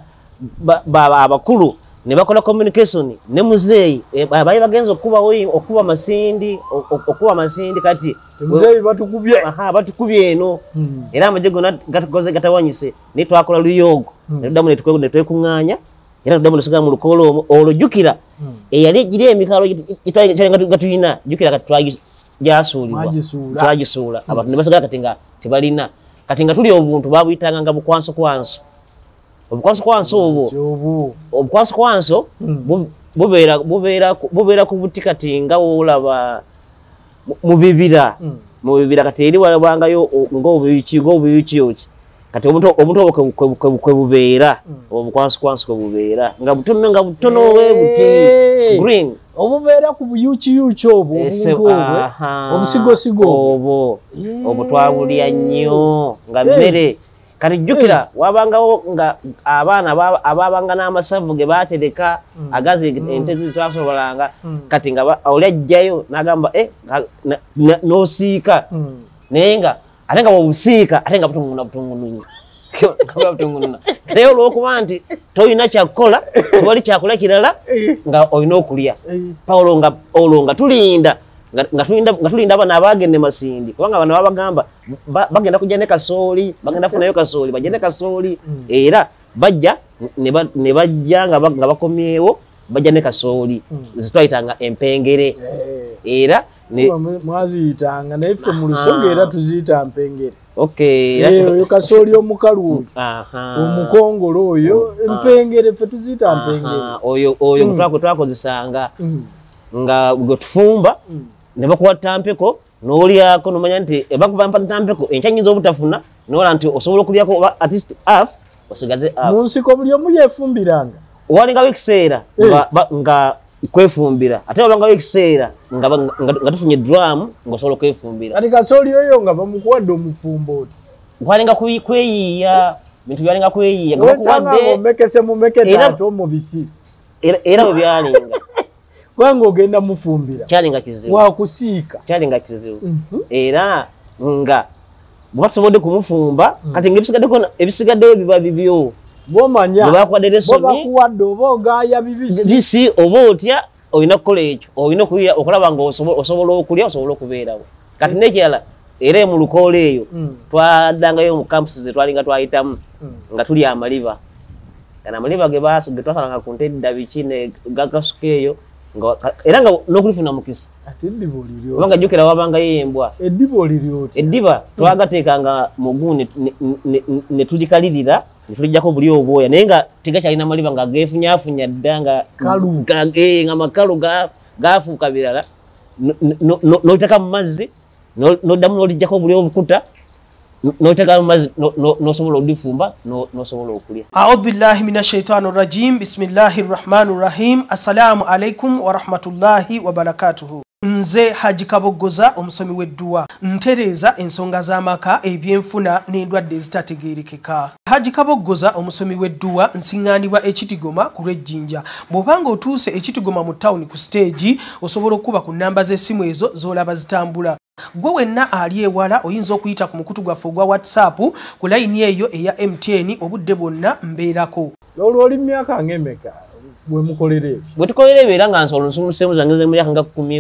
abakulu ne bakola communication ne muzeeyi baali bagenza okuba okuba Masindi okuba Masindi kati muzeeyi batukubye aha batukubye eno mm. era amagye gonna gatukoze gatawanyise ne twakola luyogo mm. ne tuddamu ne tukwego ne twekuŋŋaanya era tuddamu ne tusigala mu Lukoola omwo olwo jjukira mm. eyali ejjira emikalo nga tulina jjukira kati twagi gyasuulibwa twagisuula abantu ne basigala kati nga tebalina kati nga tuli obuntu babuyitanga nga bukwanso kwanso obukwanso kwanso obwo obukwanso kwanso bubeera bubeera bubeera ku buti kati nga woolaba mu bibira mu bibira kati eri walabangayo ng'obuyuki ng'obuyuki oki kati omuntu omuntu obwo kwe bubeera obukwanso kwanso kwe bubeera nga butono nga butono we buti green obubeera ku buyuki-yuki obwo obuntu obwo obusigosigo obwo obwo twabulya nnyo nga mmere kati jjukira wabangawo nga abaana ababanga n'amasavu ge baatereka agazi ente zitwasobolanga kati nga oli ajjayo n'agamba n'osiika naye nga ate nga bwobusiika ate nga butunguna butungununye naye olwokuba nti toyina kyakukola tewali kyakola kirala nga olina okulya pawulo nga olwo nga tulinda nga tulinda abana abagende Masindi kubanga bano babagamba bagenda kujja ne kasooli bagenda funayo kasooli bajja ne kasooli era bajja ne bajja nga bakomyewo bajja ne kasooli zitwayitanga empengere era mwaziyitanga naye ffe mu Lusonga era tuziyita mpengere. Okay. Oyo kasooli omukalu omukongolo oyo empengere ffe tuziyita mpengere. Oyo oyo twako twakozesanga nga gwe tufumba ne bakuwa tampeko n'olyako n'omanya nti ebakuba tampeko enkyanyiza obutafuna n'ola nti osobola okulyako at least half osigaze half. Mu nsiko buli omu yeefumbiranga. Walingawo ekiseera nga kwefumbira ate wabangawo ekiseera nga tufunye drum ng'osobola okwefumbira. Kati kasooli oyo nga bamukuwadde omufumbo oti kwalinga kweyiiya bintu byalinga kweyiiya nga bakuwadde omekese mumekete ate omubisi era bwe byalinga kubanga ogenda mufumbira kyalinga kizibu wakusiika kyalinga kizibu era nga bwe tusobodde kumufumba kati ng'ebisigaddeko ebisigaddeyo biba bibyo bomanya bakuwadde oba ogaaya bibisi oba otya olina kukola ekyo olina okulaba nga osobola okulya osobola okubeerawo kati nekirala era mu lukoola eyo twaddangayo mu campusi ze twalinga twayitamu nga tuli amaliba kana amaliba ge twasalanga ku nte edda biki ne gagasuka eyo era nga n'okulifuna mukisa ate eddiba oliri oti kubanga jjukira wabangayo embwa eddiba oliri oti eddiba twagateekanga mugu ne tulikalirira ne tulijjako buli obwoya naye nga tegakyalina maliba nga geefunyaafunya dda nga nga makalu gaafuuka birala n'oliteka mu mazzi n'oddamu n'olijjako buli obukuta n'oteka mu mazzi n'osobola odifumba n'osobola okulya. A'udhu billahi minash shaitani rrajim. Bismillahir rahmanir rahim. Assalamu alaikum wa rahmatullahi wa barakatuhu. Nze Haji Kaboggoza omusomi w'edduwa ntereeza ensonga z'amaka ebyenfuna n'endwadde ezitategeerekeka. Haji Kaboggoza omusomi w'edduwa nsiŋŋaanibwa ekitigoma ku lw'ejjinja. Bw'obanga otuuse ekitigoma mu tawuni ku siteegi osobola okuba ku nnamba z'essimu ezo z'olaba zitambula. Gwe wenna ali ewala oyinza okuyita ku mukutu gwaffe ogwa WhatsApp ku layini eyo eya M T N obudde bwonna mbeerako. Olwo oli myaka ng'emeka bwe mukolera ebyo? Bwe tukolera ebyo era nga nsolo nsumuseemu zange ze myaka nga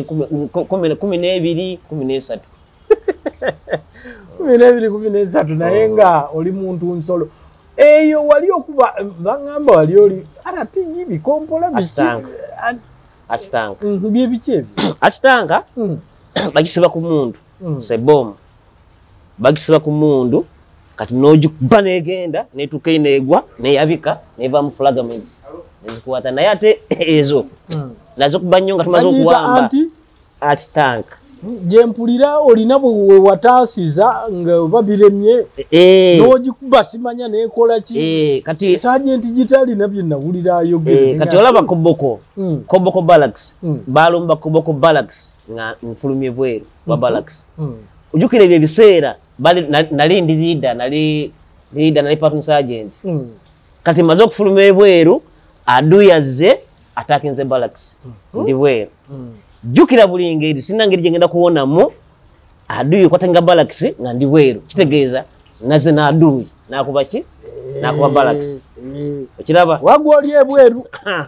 kumi n'ebiri kumi n'esatu. kumi n'ebiri kumi n'esatu naye nga oli muntu nsolo. Eyo wali okuba baŋŋamba wali oli R P G bikompola biki? Akitanka. Bye biki ebyo? Akitanka bagisiba ku mundu sebomu bagisiba ku mundu kati n'ogikuba n'egenda n'etuuka eneegwa n'eyabika n'eva mu flagaments nezikwata naye ate ezo nazo kuba nnyo nga tumaze okuwamba akitanka gye mpulira olina bwe wataasiza nga oba biremye n'ogikuba simanya n'ekola ki kati sajenti gitalina bye nawulira ayogere kati olaba koboko koboko barracks balumba koboko barracks nga nfulumye bweru wa barracks ujukira ebyo ebiseera nali ndi leader nali leader nali platoon sergeant kati maze okufulumya bweru adui yazze atakinze barracks ndi bweru jukira buli ngeri sina ngeri gyengenda kuwonamu adui kwatenga barracks nga ndi bweru kitegeeza naze na adui nakuba ki nakuba barracks okiraba wagwa oli ebweru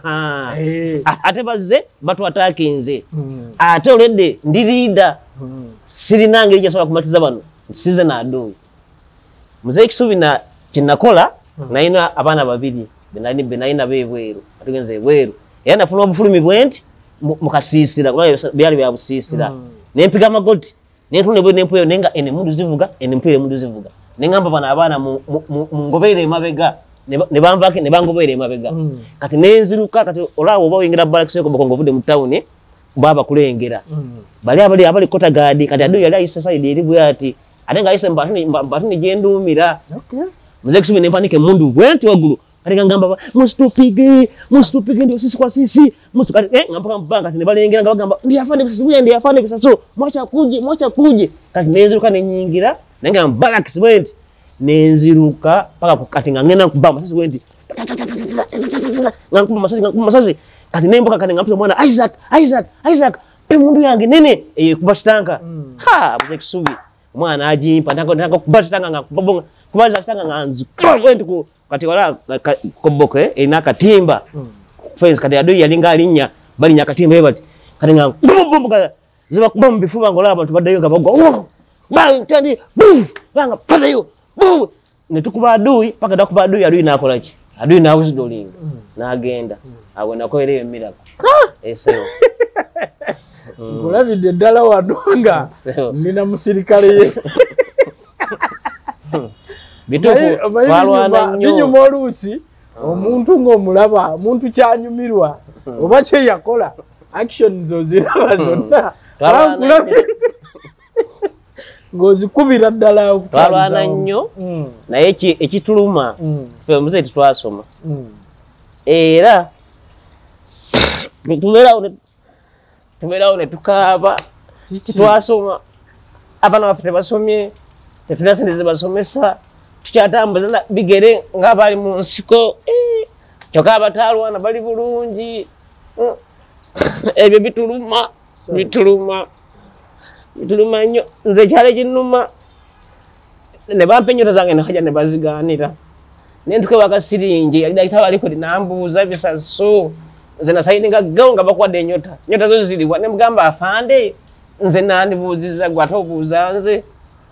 ate bazze batwatakinze ate olwedde ndi leader sirina ngeri gyasobola kumatiza bano nsize na adui muzeyi Kisubi na kinakola nayina abaana babiri benali benayina bebweru atugenze ebweru era nafuna obufulumi bwenti mukasiisira byali bya busiisira nempiga amagoti netune bwe nempuyo nenga ene mundu zivuga ene mpire mundu zivuga nengamba bana abaana mu ngobeere mabega ne bambake ne bangobeere mabega kati nenziruka kati olawo oba oyingira barracks ko bokongo bude mu town baba kulengera bali abali abali kota gadi kati adu yali ayise side eri bwati atenga ayise mbatuni mbatuni gendumira okay muzeyi Kisubi nempanike mundu bwenti wagulu kati ngamba mustupige mustupige ndio sisi kwa sisi mustu kati eh ngamba mpanga kati balengera ngamba ngamba ndi afande bisasuye ndi afande bisasu mwacha kuje mwacha kuje kati neziruka nenyingira nenga barracks bwenti nenziruka paka kati nga ngena kuba masasi wendi ngankuba masasi ngankuba masasi kati nemboka kati ngampita mwana Isaac Isaac Isaac pe mundu yange nene e kubashitanga mm. ha mze kisubi mwana ajimpa ndako ndako kubashitanga ngakuba kubaza shitanga nganzu wendi ku kati wala koboke ina katimba mm. fence kati adu yalinga alinya bali nyakatimba ebati kati ngakuba ziba kuba mbifuba ngola abantu badayo gabagwa ba ntandi banga padayo bu netukuba adui paka dakuba adui adui nakola ki adui na house dolinga mm. na agenda mm. awe nako elewe mirako eseo ngolabide dala wadonga nina musirikale bitufu balwana nnyo ninyo molusi omuntu ng'omulaba muntu kyanyumirwa oba kye yakola action zo ziraba zonna ngozikubira ddala okutwalwana nnyo naye ekituluma ffe muze tetwasoma era tubeerawo tubeerawo ne tukaaba twasoma abaana baffe tebasomye tetulina sente zebasomesa tukyatambuza bigere ng'abali mu nsiko kyokka abataalwana bali bulungi ebyo bituluma bituluma bituluma nnyo nze ekyalo ekinnuma ne bampa ennyota zange nekaja ne bazigaanira naye ntukewa akasiringi yali dakitaba aliko linambuuza bisaso nze nasayinga gawo nga bakuwadde ennyota ennyota zo ziriwa ne mugamba afande nze nandibuuziza gwe ate obuuza nze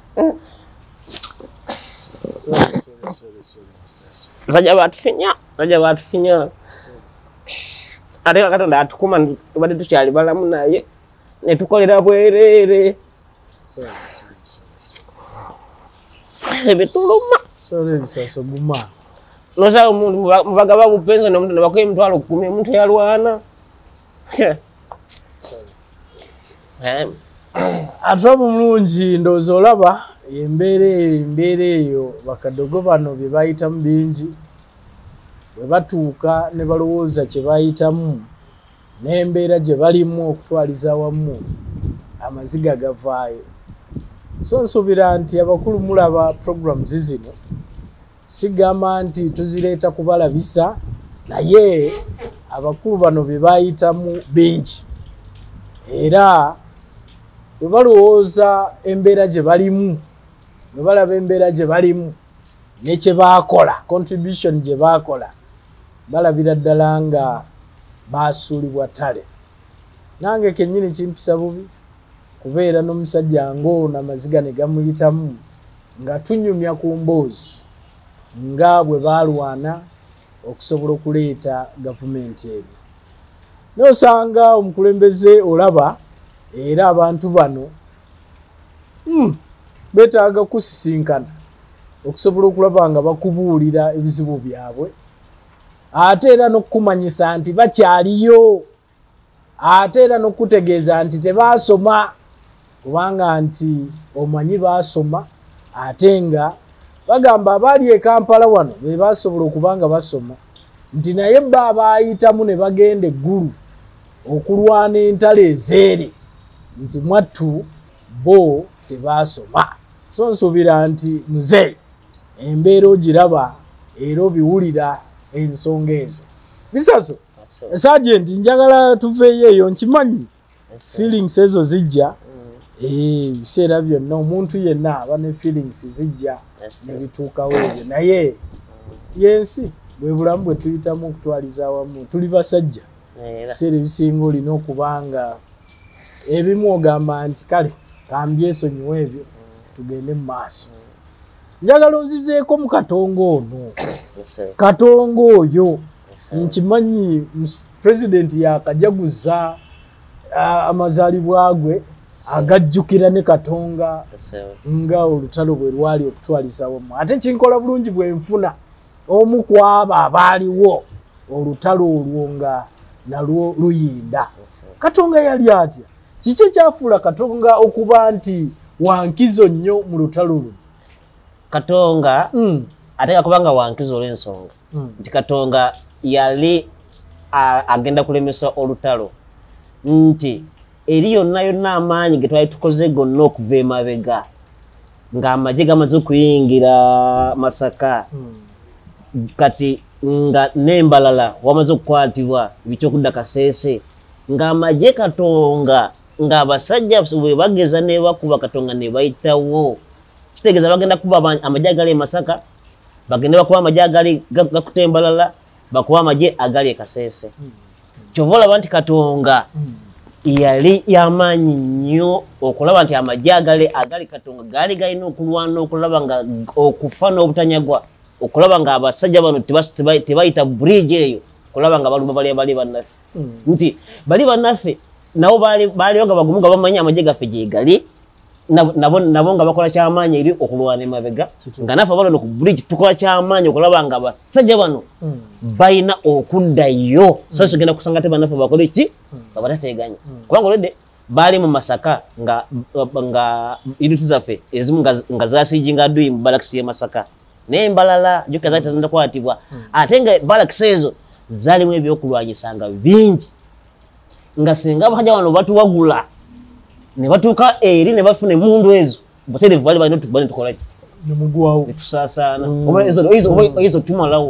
sajja batufinya sajja batufinya ate Katonda atukuma tubadde tukyali balamu naye ne tukolera bwereere ebituluma ebisaso guma nosa omuntu mubaga babupensa nomuntu nebakoye emitwalo kkumi omuntu yalwana ate omulungi ndowooza olaba embeera eyo embeera eyo bakadogo bano bye bayitamu bingi bwe batuuka ne balowooza kye bayitamu n'embeera gye balimu okutwaliza wamu amaziga gavaayo. So nsuubira nti abakulu mulaba programs zino sigamba nti tuzireeta kubalabisa naye abakulu bano bye bayitamu bingi era bwe balowooza embeera gye balimu bwe balaba embeera gye balimu nekye baakola contribution gye baakola balabira ddala nga baasuulibwa ttale. Nange kennyini kimpisa bubi kubeera n'omusajja ng'ono amaziga ne gamuyitamu nga tunyumya ku mboozi nga bwe baalwana okusobola okuleeta gavumenti ebyo. N'osanga omukulembeze olaba era abantu bano mm, beetaaga kusisinkana okusobola okulaba nga bakubuulira ebizibu byabwe ate era n'okukumanyisa nti bakyaliyo ate era n'okutegeeza nti tebaasoma kubanga nti omanyi baasoma ate nga bagamba abaali e Kampala wano be baasobola okuba nga basoma nti naye bba abaayitamu ne bagenda eggulu okulwana entalo ezeere nti mwattu bo tebaasoma. So nsuubira nti muzeeyi embeera ogiraba era obiwulira ensonga ezo. Bisaso Sergeant njagala tuveeyo eyo nkimanyi feelings ezo zijja ebiseera byonna omuntu yenna aba ne feelings zijja ne bituukawo ebyo naye yensi bwe bulamu bwe tuyitamu okutwaliza awamu tuli basajja ebiseera ebisinga olina okuba nga ebimu ogamba nti kale kambyesonyiwa ebyo tugende mu maaso. Njagala onzizeeko mu Katonga ono Katonga oyo nkimanyi president yakajaguza amazaalibwa gwe agajjukira ne Katonga nga olutalo bwe lwali okutwaliza wamu ate kinkola bulungi bwe nfuna omu ku abo abaaliwo olutalo olwo nga nalwo luyinda. Katonga yali atya kiki ekyafuula Katonga okuba nti wankizo nnyo mu lutalo luno? Katonga mm. ate kubanga wankizo olw'ensonga mm. nti Katonga yali agenda kulemesa olutalo nti eri yonna yonna amaanyi ge twali tukoze gonna okuva emabega nga amagye gamaze okuyingira Masaka kati nga n'embalala wamaze okukwatibwa ebikyokudda Kasese nga amagye Katonga nga abasajja bwe bageza ne bakuba Katonga ne bayitawo kitegeeza bagenda kuba amagye agali e Masaka bagenda bakuba amagye agali gakuta embalala bakuba amagye agali e Kasese kyova olaba nti Katonga yali yamaanyi nnyo okulaba nti amagye agali agali Katonga gaali galina okulwana okulaba nga okufa n'obutanyagwa okulaba nga abasajja bano tebayita bridge eyo okulaba nga baluma bali bali bannaffe nti bali bannaffe nabo baaliwo nga bagumu nga bamanyi amagye gaffe gye gali nabo nga bakola kyamaanyi eri okulwana emabega nga naffe abalona ku bridge tukola kyamaanyi okulaba nga abasajja bano balina okuddayo so tugenda kusanga te bannaffe bakole ki babatateganya kubanga olwedde baali mu Masaka nga uniti zaffe ezimu nga zasiijinga adduyi mu balakisi y'e Masaka n'embalala jjukira zaali tezenda kwatibwa ate nga balakisi ezo zaalimu ebyokulwanyisanga bingi nga singa abasajja bano batuwagula ne batuuka eri ne bafuna emundu ezo butereevu baali balina otukuba ne tukola ki nemugwawo netusaasaana oba ezo tumalawo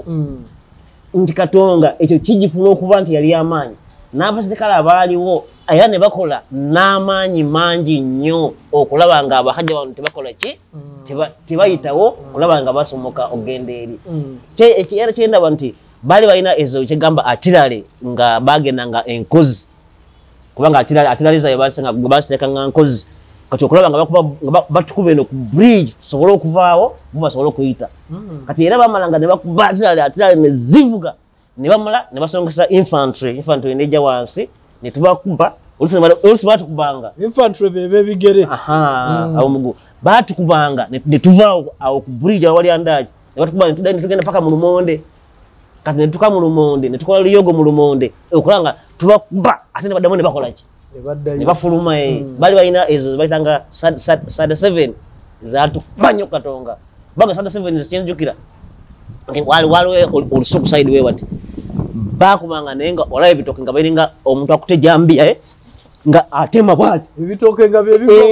nti Katonga ekyo kijifuna okuba nti yali amaanyi n'abaserikale abaaliwo era ne bakola n'amaanyi mangi nnyo okulaba nga abasajja bano tebakola ki tebayitawo okulaba nga basomoka ogenda eri era kyendaba nti baali balina ezo kyegamba atirale nga bagenda nga enkozi kubanga atirale zayo basireka nga nkozi kati okulaba nga batukuba eno ku bridge tusobole okuvaawo bo basobole okuyita kati era bamala nga ne bakuba atirale atirale ne zivuga ne bamala ne basongesa infantry infantry nejja wansi ne tubakuba olusi batukubanga infantry bebe bigere awo mugu batukubanga ne tuvaawo awo ku bridge awali andaaji ne batukuba ne tugenda paka mu Lumonde kati ne tuka mu Lumonde ne tukola liyogo mu Lumonde okulanga tubakuba ate ne baddamu ne bakola ki ne bafuluma bali balina ezo bayitanga sada seven zatukuba nnyo Katonga baga sada seven zikyenzijukira waliwo olusuku side we wati bakubanga naye nga olaba ebitooke nga balinga omuntu akute jambiya nga atema bwati ebitooke nga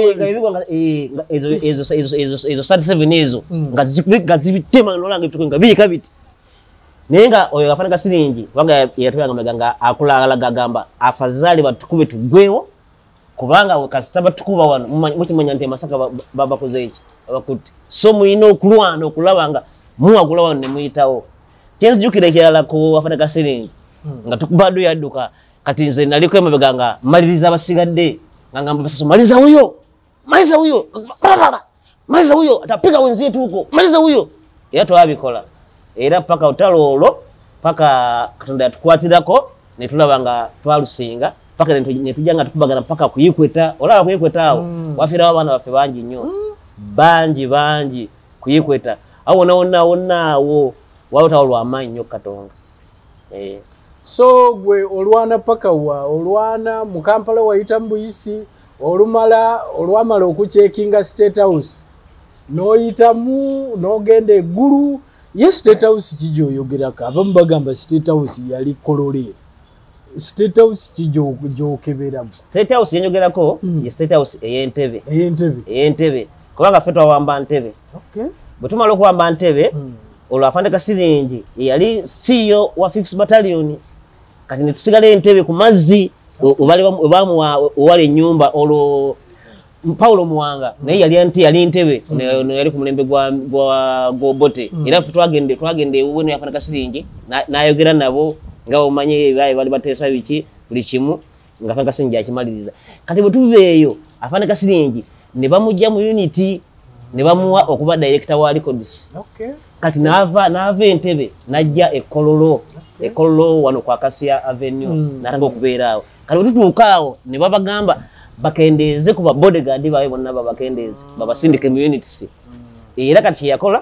ezo sada seven ezo nga zibitema nolanga ebitooke nga biyika biti naye nga oyo afanika siringi kubanga yatubanga mega nga akulagalaga agamba afadhali batukube tugwewo kubanga kasita batukuba wano mukimanya nti Masaka babakoze iki abakuti so muyina okulwana okulaba nga muwagula wano ne muyitawo kyenzijukira ekirala ku afanika siringi nga tukubaddo yadduka kati nze naliko emabega nga maliriza abasigadde nga ngamba basaso maliza huyo maliza huyo maliza huyo atapika wenzie tuko maliza huyo era twabikola era paka utalo olwo paka Katonda yatukwatirako ne tulaba nga twalusinga paka ne tujja nga tukubagana paka kuyikweta olaba kuyikweta awo wafirawo abaana baffe bangi nnyo bangi bangi kuyikweta awo wonna wonna awo waliwo lw'amaanyi nnyo Katonga eh so gwe olwana paka wa olwana mu Kampala wayita mu buyisi olumala olwamala okucekinga State House noyitamu nogenda eggulu ye State House kijjo oyogerako abamu bagamba State House yali kolole State House kijjo gyokeberamu State House yenyogerako ye State House ey'Entebbe ey'Entebbe ey'Entebbe kubanga ffe twawamba Ntebbe okay bwe tumala okuwamba Ntebbe olwo afandika siringi yali C E O wa fifth Battalion kati ne tusigala Entebbe ku mazzi obamuwa owali ennyumba olwo Paulo Muwanga naye yali anti yali Ntebbe yali ku mulembe gwa Gobote era ffe twagende twagende weno yafandika siringi n'ayogera nabo nga omanye bali bateesa biki buli kimu nga afandika siringi akimaliriza kati bwe tuveeyo afandika siringi ne bamujja mu unity ne bamuwa okuba director wa records okay kati nava nava Entebbe najja ekololo ekololo wano kwa Kasia Avenue mm. natanga okubeera awo kati tutuuka awo ne babagamba bakendeeze ku bodyguard bawe bonna babakendeze mm. babasindike mu units mm. era kati yakola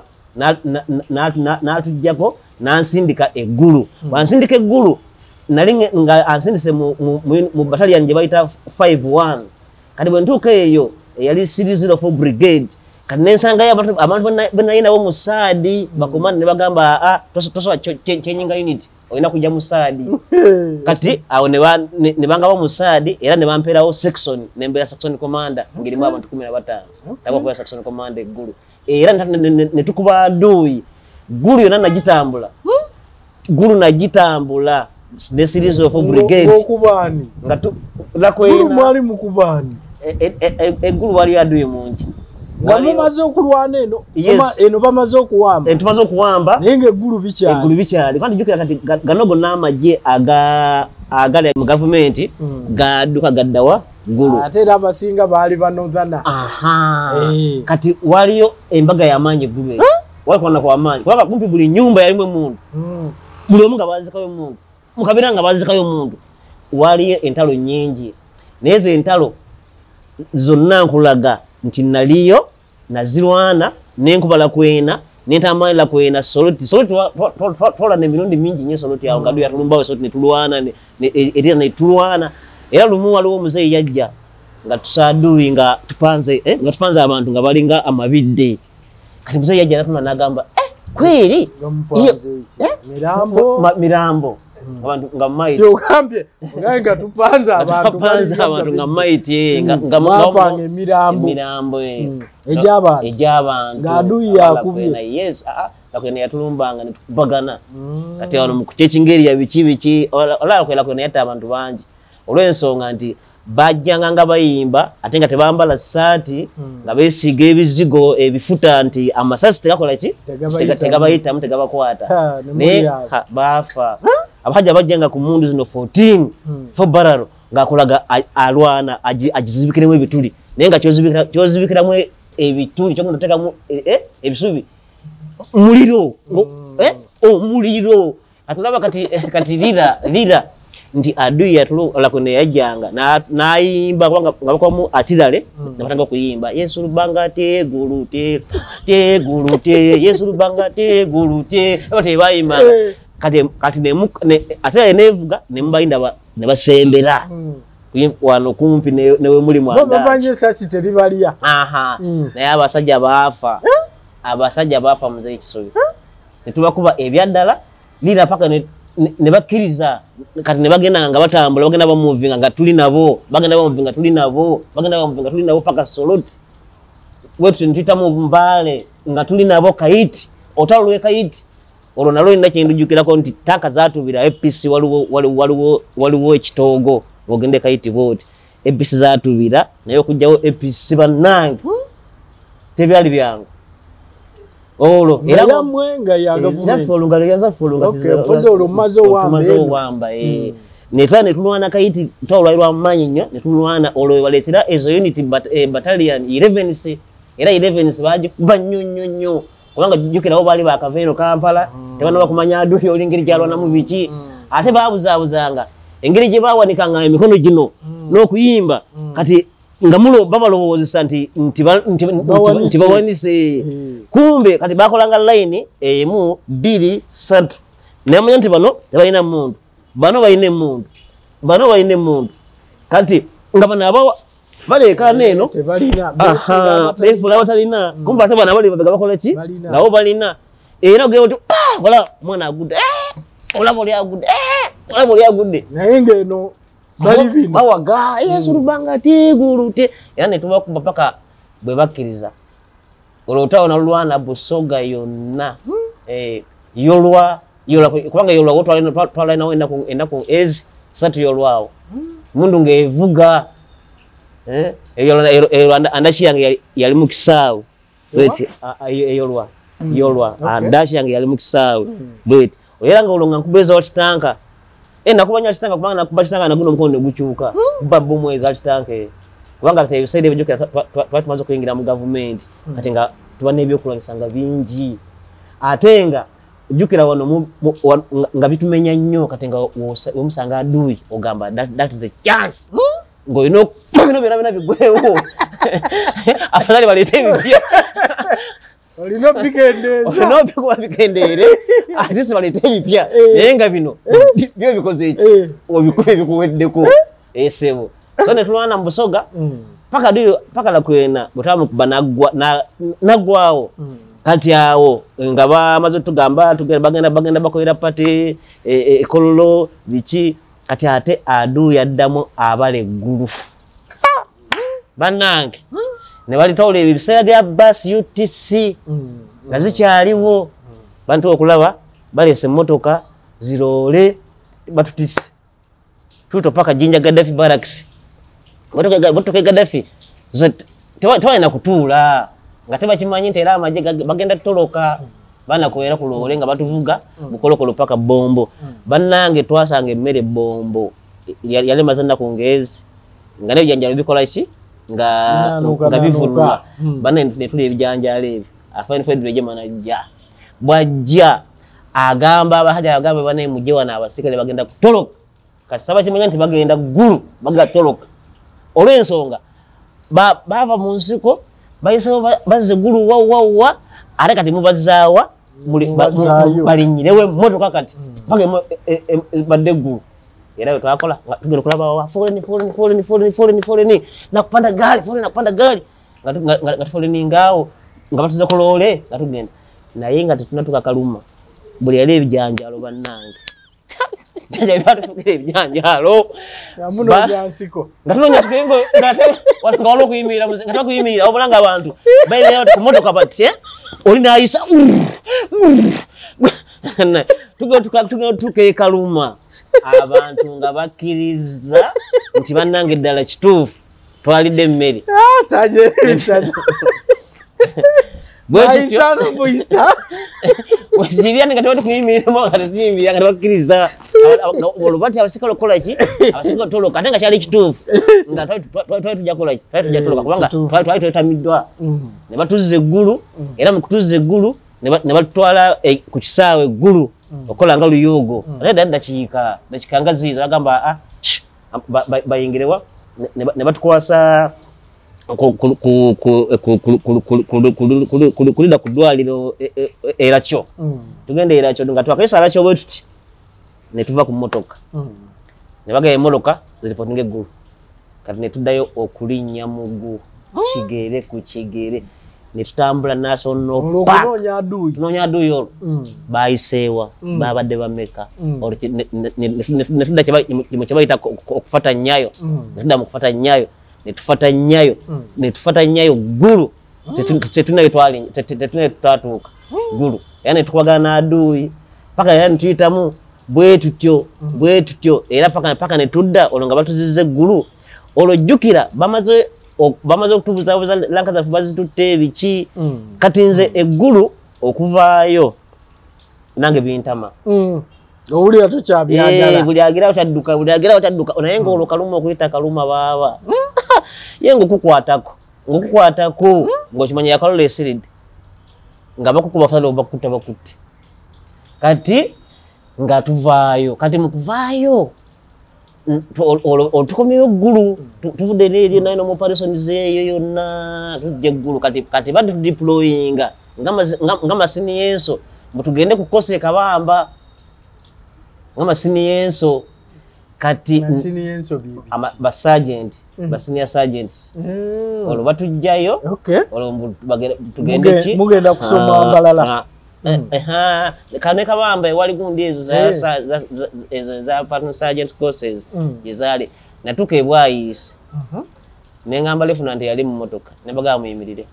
n'atujjako n'ansindika eggulu mm. wansindika eggulu nali nga ansindise mu, mu, mu, mu battalion gye bayita five one kati bwe ntuuka eyo yali three zero four brigade kati nensanga abantu benayina bo musaadi bakomanda ne bagamba ah tosobola kyenyinga unit olina kujja musaadi kati awo ne banga ba musaadi era ne bamperawo section ne mbera section commander ngirimu abantu kumi na batano taba kwa section commander eggulu era ne tukuba Aduyi gulu yona nagitambula gulu nagitambula the series of brigade okubani ngatu lakwena mwali mukubani eggulu wali Aduyi mungi ngamu maze okulwana eno eno bamaze okuwamba eno tumaze okuwamba nenge eggulu bikyali eggulu bikyali kandi jukira kati ganogo n'amagye aga agali mu government gadduka gaddawa gulu ate era abasinga baali banodhana aha kati waliyo embaga y'amaanyi eggulu eyo walikwana kwa amaanyi kubanga kumpi buli nyumba yalimu emundu buli omu nga baazikayo omundu mukabira nga baazikayo omundu waliyo entalo nyingi naye ezo entalo zonna nkulaga nti naliyo nazirwana nenkubala kwena nentamaani la kwena soloti soloti tola n'emirundi mingi nnyo soloti awo ngadu yatulumbawo soloti netulwana erira netulwana era lumu waliwo omuzeeyi yajja nga tusaduyi nga tupanze nga tupanze abantu nga balinga amabidde kati muzeeyi yajja natuna n'agamba kweri mirambo mirambo abantu nga maiti kyogambye nga tupanze abantu abantu nga maiti nga mwapange emirambo emirambo egy'abantu egy'abantu nga Aduyi yakubye yes lakwena yatulumbanga netukubagana kati wano mu kyekingeri ya biki biki olala kwela kwena yatta abantu bangi olw'ensonga nti bajjanga nga bayimba ate nga tebambala saati nga beesiga ebizigo ebifuta nti amasasi tegakola ki tegabayitamu tegabakwata naye baafa abajja bajjanga ku mundu zino fourteen fo bararo ng'akolaga alwana agizibikiremu ebituli naye nga kyozibikiramu ebituli kyogenda oteekamu ebisubi muliro omuliro atulaba kati lira lira nti Aduyi yatulakwena yajjanga n'ayimba nga bakwamu atirale nabatanga okuyimba yesu lubanga tegulu te tegulu te yesu lubanga tegulu te tebayimba kati atirale nevuga nemubayinda ne basembera wano kumpi newe muli mwandabanye esasi teribaliya naye abasajja baafa abasajja baafa muzeeyi Kisubi netubakuba ebyaddala lira paka ne bakkiriza kati ne bagenda nga batambula bagenda bamuvinga nga tuli nabo bagenda bamuvinga tuli nabo bagenda bamuvinga tuli nabo paka Soloti wetu ntita mu Mbale nga tuli nabo Kayiti otalo lwe Kayiti olwo nalwo nina kyendujjukirako nti tanka zaatubira A P C waliwo waliwo waliwo ekitoogo ogende Kayiti vote A P C zaatubira naye okujjawo A P C bannange tebyali byangu olo era mwenga ya government olungalo yaza folunga okay pozo olumazo wambe wamba eh netwa netulwana Kayiti tolwairwa amanyi nnyo netulwana olo waletera ezo unity battalion eleven C era eleven C baje kuba nnyo nnyo nnyo kubanga jukira awo bali bakavero Kampala tebana bakumanya Aduyi olingiri gyalwana mu biki ate baabuzabuzanga engeri gye bawanikanga emikono gino n'okuyimba kati nga mulo babalowozesa nti nti bawanise kumbe kati bakolanga line emu bbiri ssatu namanya nti bano tebalina mundu bano balina emundu bano balina emundu kati nga bano abawa baleka neeno befula batalina kumbe ate bana bali babega bakola ki nabo balina era ogenda oti kola omwana agudde olaba oli agudde olaba oli agudde naye ng'eno bali bino bawaga yesu lubanga tegulu te era ne tubakuba paka bwe bakkiriza olwo otawona lulwana Busoga yonna yolwa kubanga yolwa twalinawo ennaku ezi satu yolwawo mundu ng'evuga andashi yange yali mu kisaawe eyolwa yolwa andashi yange yali mu kisaawe bweti era nga olwo nga nkubeza wa kitanka nakubanya kitanka kubanga nakuba kitanka naguno omukono ne gukyuka kuba bomu eza kitanka kubanga kati ebisaide ebijjukira twali tumaze okuyingira mu gavumenti kati nga tuba n'ebyokulwanyisa nga bingi ate nga jjukira wano nga bitumenya nnyo kati nga wemusanga Aduyi ogamba that is a chance ng'olina bino byonna byonna bigwewo afadhali baleete ebipya olina bikendeeza olina okuba bikendeere ate si baleete ebipya naye nga bino byo bikoze eki obikuba ebikuweddeko esebo so ne tulwana mu Busoga paka Aduyi paka lakwena bwe twamukuba naggwawo kati awo nga bamaze tugamba bagenda bagenda bakolera pati ekololo biki kati ate adu yaddamu abale eggulu bannange ne balitawula ebiseera bya bus U T C nga zikyaliwo bantu okulaba balese emmotoka ziroole batutise tuto paka Jinja Gaddafi Barracks motoka Gaddafi tewalina kutuula nga tebakimanyi nti era amagye bagenda tutoloka bana kubeera ku loole nga batuvuga bukolokolo paka Bombo bannange twasanga emmere Bombo yali maze ennaku ngezi nga n'ebijanjaalo bikola ki nga nga bivulwa banne ne tuli ebijanjaalo ebyo afaani Fred Rwejema najja bwajja agamba abahaja agambe banne mujje wana abasikale bagenda kutoloka kasaba kimanya nti bagenda ggulu bagatoloka olw'ensonga bava mu nsiko bayisewo bazze ggulu wawawa ate kati mubazaawa balinyirewo emmotoka kati paka badde eggulu era bwe twakola tugenda okulaba foleni foleni foleni foleni foleni foleni nakupanda gaali foleni nakupanda gaali nga tufoleni ngaawo nga batuze ku loole nga tugenda naye nga tetunatuka Kaluma buli yali ebijanjaalo bannange byatufukira ebijanjaalo nga tunonya tukengo nga wala okuyimirira nga tubakuyimirira obula nga abantu bayireyo ku motoka bati oli naayisa tugenda tutuuka e Kaluma abantu nga bakkiriza nti bannange ddala kituufu twalidde emmere Wajiriya nga tewali kuyimiriramu nga tetuyimirira nga tebakkiriza olwo bati abasikale okukola ki abasikale toloka ate nga kyali kituufu nga twali tujja kukola ki twali tujja toloka kubanga twali twetamiddwa ne batuzza eggulu era mu kutuzza eggulu ne batutwala ku kisaawe eggulu okukola nga luyoogo ate ddala dakiika dakiika nga ziizo bagamba bayingirewa ne batukwasa kulida ku ddwaliro erakyo tugenda erakyo nga twakayisa arakyo bwe tuti ne tuva ku mmotoka ne bagaya emmotoka ziripotinga eggulu kati ne tuddayo okulinnya mu ggulu kigere ku kigere ne tutambula National Park tunoonya aduuyi olwo bayiseewa babadde bameka ne tudda kye bayita okufata nnyayo ne tudda mu kufata nnyayo ne tufata nnyayo ne tufata nnyayo ggulu tetunayo twatuuka ggulu era ne tukubagana n'aduuyi paka era ne tuyitamu bwe tutyo bwe tutyo era paka ne tudda olwo nga batuzizza eggulu olwo jjukira bamaze bamaze okutubuzabuza lanka zaffe bazitutte ebiki kati nze eggulu okuvaayo nange bintama owulira tukyabyagala buli agirawo kyadduka buli agirawo kyadduka naye ng'olwo Kaluma okuyita Kaluma baaba ye ng'okukwatako ng'okukwatako ng'okimanya yakalola esiridde nga bakukuba fadala obakutta bakutte kati nga tuvaayo kati mu kuvaayo otukomyeyo eggulu tuvudde neryo naye nomu operation zeeyo yonna tujja eggulu kati badde tudeployinga nga masini y'enso mutugende kukosa ekabamba nga masini y'enso kati ba sergeant ba senior sergeants olwo batujjayo olwo tugende ki mugenda kusoma mbalala kane kabamba wali gundi ezo ezo za partner sergeant courses yezali natuka ebwayisi nengamba lieutenant yali mu motoka nebaga muyimirire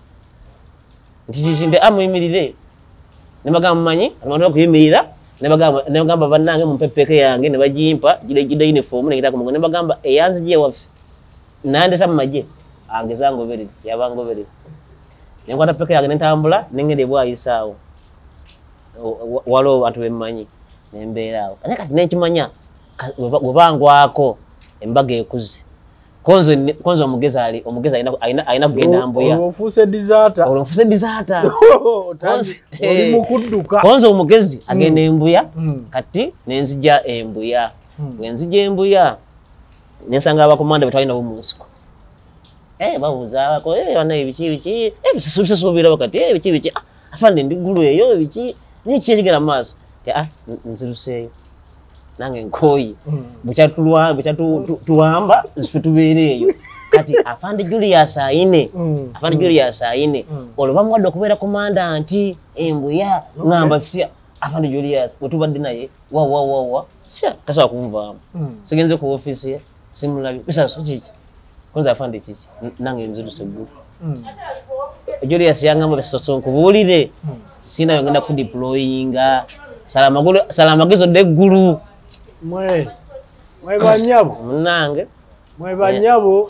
nti amuyimirire nebaga mumanyi abantu okuyimirira nebagamba nebagamba bannange mu ppeke yange ne bagimpa gide gide uniform ne kitako mugo nebagamba eyanzije waffe nande tamaje angezango beri yabango beri nenkwata ppeke yange nentambula nengende bwayisaawo walo abantu bemmanyi nembeeraawo ate kati nekimanya bwebangwako embaga ekuze konzo konzo omugezi ali omugezi alina alina kugenda mbuya olufuse disaster olufuse disaster oli mukudduka konzo omugezi agenda embuya kati nenzija embuya wenzija embuya nensanga abakomanda betwalina bo munsiko eh babuza abako eh bana ebiki biki eh bisesu bisesu bira bakati eh biki biki afande ndigulu eyo biki nichi ekigera maaso ah nziruseyo nange nkoyi buchatulwa buchatuwamba zife tubeereyo kati nti afande Julius ayine Mm. afande Julius ayine Mm. olwo bamuwadde okubeera commandant embuya ngamba sia afande Julius otubadde naye wa wa wa wa sia tasobola kumuvaamu Mm. sigenze ku office ye simulabi bisaso kiki konza afande kiki nange nziruse ggulu Mm. Julius yangamba bisaso nkubuulire Mm. sina yongenda ku deployinga salamagulu salamagezo deggulu mwe mwe banyabo munange mwe banyabo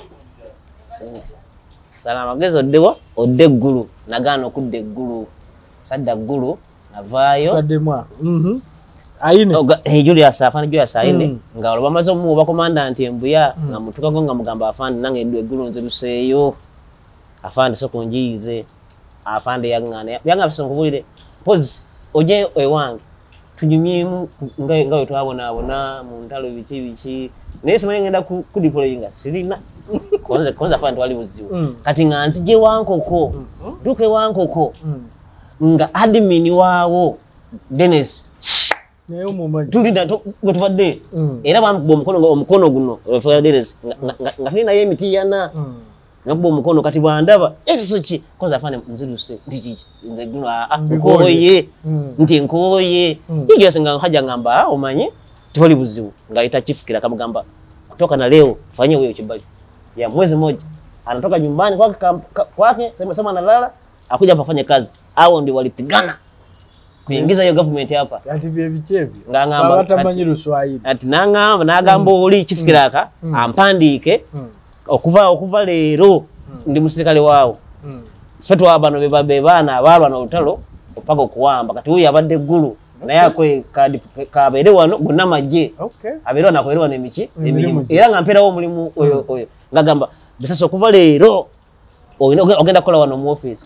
salamagezo oddewa odde eggulu nagaana okudda eggulu sadda ggulu navaayo kademwa mhm ayine hey Julius afande Julius ayine Mm. nga olwo bamaze omuwa commandant embuya Mm. nga mutukago nga mugamba afande nange eddu eggulu nziruseeyo afande soko njiize afande yaŋŋaana yanga bisonkubuulire pozi oje ewange tunyumyemu nga nga we twabonaabona mu ntalo biki biki naye simanyi ngenda ku ku deployinga sirina konze konze afande twali buzibu Mm. kati nga nzije wankoko tuke wankoko Mm. nga admin waawo Dennis naye omumanyi tulida gwe tubadde Mm. era bamukuba omukono nga- omukono guno ofa Dennis nga- nga- nga- nga tuli naye emiti yana Mm. nakuba omukono kati bwandaba ebiso ki konze afande nziruse ndi kiki nze guno aa Mbikoye. nkooye Mm. nti nkooye Mm. Julius nga haja ngamba "Ah, omanyi tewali buzibu ngaita chief kila kamgamba kutoka na leo fanyia wewe chibali ya mwezi mmoja anatoka nyumbani kwake kam- ka- kwake sema sema analala akuja hapa afanye kazi hao ndio walipigana kuingiza hiyo government hapa ati bye bichevi ngangamba batamanyi Luswahili ati nangamba nagamba oli chief kiraka Mm. ampandike Mm. okuva okuva leero ndi musirikale waawo Mm. fetu abano beba bebana abalwa na lutalo opaka okuwamba kati huyu abadde eggulu naye akwe kadi kabeere wano gonna majje okay abeere wano akolere wano emiki Emirimu emirimu gye. era nga mpeerawo omulimu oyo oyo ngagamba bisasa okuva leero olina ogenda kukola wano mu office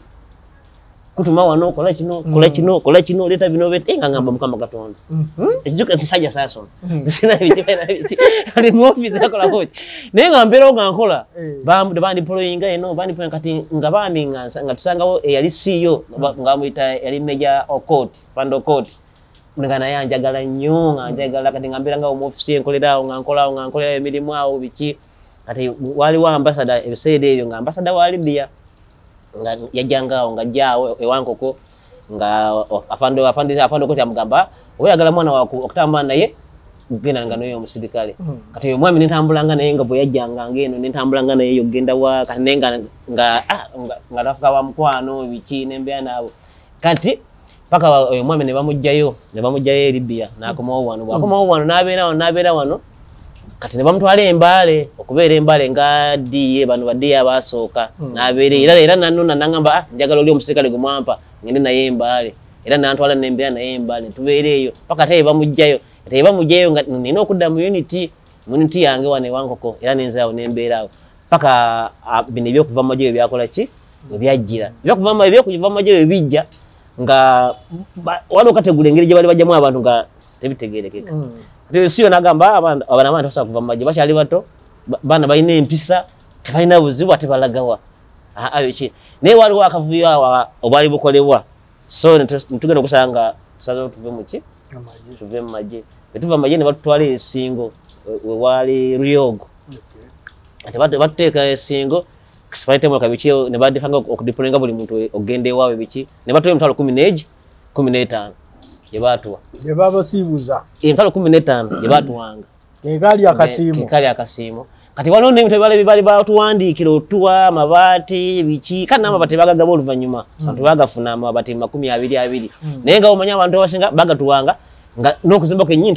kutuma wano kola kino kola kino kola kino leeta bino bete nga ngamba mukama Katonda Mhm. ekijuka sisajja saasono Mm. sina biki bena biki ali mu office akola hoki naye nga mpeerawo nga nkola Eh. bambu bandi deployinga eno bandi deploying kati nga bandi nga nga tusangawo eyali C E O nga muyita yali Major Okot Pando Okot nga naye anjagala nnyo nga njagala kati nga mbeera nga mu office enkolerawo nga nkolawo nga nkolera emirimu awo biki kati waliwo ambassador ebiseera ebyo nga ambassador wa Libya nga yajjangawo nga jjaawo ewankoko nga afande afande afande Okot amugamba oyagala mwana wako okutambula naye genda nga naye omusirikale Mm. kati oyo mwami nentambulanga naye nga bwe yajjanga ng'eno nentambulanga naye yogenda wa kati naye nga nga ah, nga- nga tafuka wa mukwano biki nembeera naabo kati paka wa- oyo mwami ne bamugjayo ne bamugjayo e Libya n'akomawo wano bwakomawo wano n'abeera wano n'abeera wano kati ne bamutwala embaale okubeera embaale nga diye bano badiye abaasooka n'abeera era era nanona nangamba ah njagala oli omusirikale gwe mwampa ngende naye embaale era nantwala nembeera naye embaale tubeera eyo paka taye bamugjayo ate bamugjayo nga nina okudda mu unity mu unity yange wano ewankoko era nenzaawo nembeeraawo paka ah, bino ebyokuva mu magye byakola ki ebyajjira ebyokuva mu ebyokuva mu magye ebijja nga ba- waliwo kategula engeri gye bali bajjamu abantu nga tebitegeerekeka Mm. kati siyo nagamba abana abana abantu basobola kuva mu magye bakyali bato ba- baana balina empisa tebalina buzibu ate balagawa ayo ki naye waliwo akavuyo awo obwali bukolebwa so ne tu- ne tugenda okusanga nga tusazeewo tuve mu ki Amagi. tuve mu magye bwe tuva mu magye ne batutwala esingo we- we waali Ryogo Okay. ate batu- batuteeka esingo kisipalitemoka biki ne badifanga okudiployinga buli muntu ogenda ewaawe biki ne batuwa emitwalo kumi n'egi kumi n'etaano gye baatuwa Gye babasiibuza emitwalo kumi n'etaano gye baatuwanga kekaali akasiimu kali akasiimo kati waliwo n'ebintu ebibala bibali batuwandiikira otuwa amabaati biki kandi n'amabaati bagagaba oluvannyuma abantu bagafuna amabaati makumi abiri abiri naye nga omanyi abantu abasinga bagatuwanga nga n'okuzimba kwennyini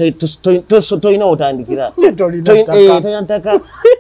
tolina wotandikira Tolina ttaka. tolina ttaka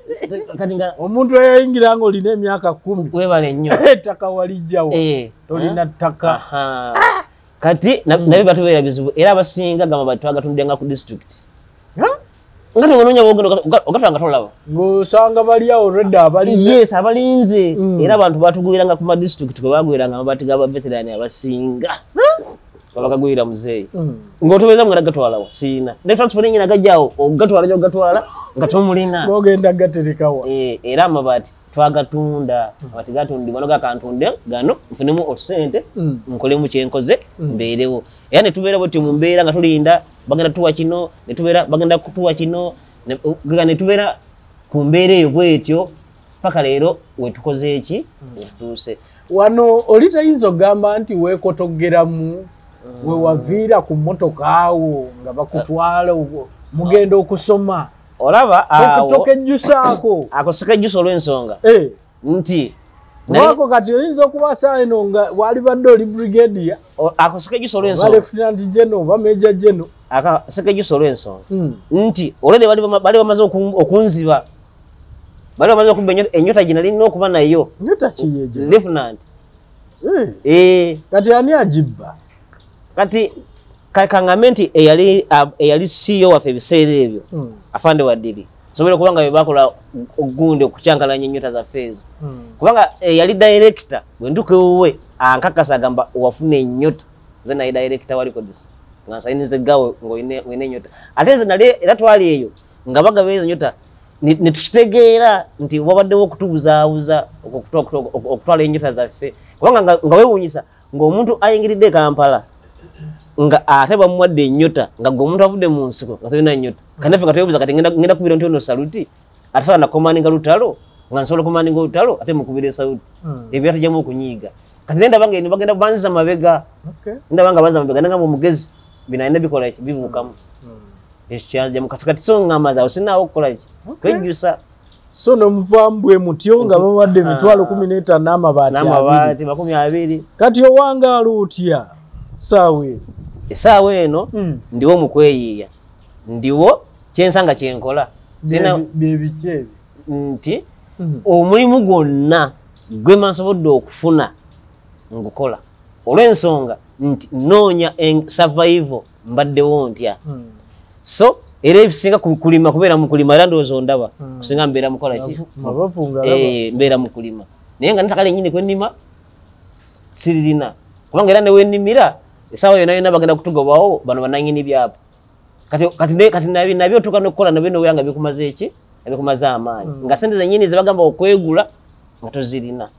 kati nga omuntu eyayingira nga olina emyaka kumi webale nnyo ettaka walijjawo Eh, tolina ttaka aha. kati na- nabyo batubeera bizibu era abasinga gamabaati twagatundira nga ku disitulikiti Ha? nga tonoonya bwogenda ogatwala nga tolaba ng'osanga bali awo redda abalina yes abalinze Mm. era abantu batugwiranga ku madisitulikiti kwe bagwiranga amabaati g'abaveterani abasinga babagagwira muzeeyi Mm. ng'otobeza nga nagatwalawo siina ne transport nyina gajjaawo ogatwala gyogatwala nga tomulina bogenda gaterekawa Eh, era amabaati twagatunda amabaati gatundibwa nogakantunde gano nfunemu otusente Mm. nkolemu kyenkoze mbeerewo era netubeera bwetyo mu mbeera nga tulinda bagenda tuwa kino netubeera bagenda kutuwa kino ne- ga netubeera ku mbeera eyo bwetyo paka leero wetukoze eki wetutuuse wano oli tayinza ogamba nti weekotogeramu we waviira ku mmotoka awo nga bakutwala mugenda okusoma olaba awo okutokejjusaako akosokejjusa olw'ensonga nti wako kati oyinza okubaasa eno nga wali badde oli brigadier akosokejjusa olw'ensonga lieutenant general oba major general akasokejjusa olw'ensonga nti olwedde bali bamaze okunziba bali bamaze okubba ennyota gye nalina okuba nayo nyota kiyeje lieutenant kati ani agibba kati kaŋŋambe nti eyali C E O waffe ebiseera ebyo afande Wadiri sobole kubanga bwe bakola ogundi okukyankalanya ennyota zaffe ezo kubanga eyali director bwe ntuuka ewuwe ankakasa agamba wafuna ennyota nze naye director wa records nga nsayinize gaawe ng'olina ennyota ate nze nali era twali eyo nga bagaba ezo nyota ne tukitegeera nti wabaddewo okutubuzaabuza okutwala ennyota zaffe kubanga nga weewuunyisa ng'omuntu ayingiridde e Kampala nga ate bamuwadde ennyota nga gwe omuntu avudde mu nsiko nga tolina nnyota kandi naffe nga twebuuza kati ngenda kubira nti ono saluti ate sobola nakomandinga lutalo nga nsobola okomandinga olutalo ate mukubira esaluti ebyo byatujjamu okunyiiga kati naye ndaba nga bagenda banziza mabega ndaba nga banziza mabega nangamba omugezi bino alina bikola ki bibuukamu ekyo kyajjamu kati kati so ngamaze awo sinaawo okukola ki twejjusa so nomuvambwe mutyo nga bawadde emitwalo kumi n'etaano n'amabaati makumi abiri kati owangaala otya saawa eno essaawa eno ndiwo mukweyiiya ndiwo kyensanga kyenkola byebiki ebyo nti omulimu gwonna gwe mansobodde okufuna ngukola olw'ensonga nti noonya survival mbaddewo ntya so era ebisinga kulima kubeera mu kulima era ndowooza ondaba kusinga mbeera mukola ki mbeera mu kulima naye nga netaka lennyini kwennima siririna kubanga era newennimira essaawa yonna yonna bagenda kutugobawo bano bananyini byabo kati nabyo otuuka nokukola nabyo nobeera nga bikumaze eki ebikumaze amaanyi nga sente zennyini zebagamba okwegula nga tozirina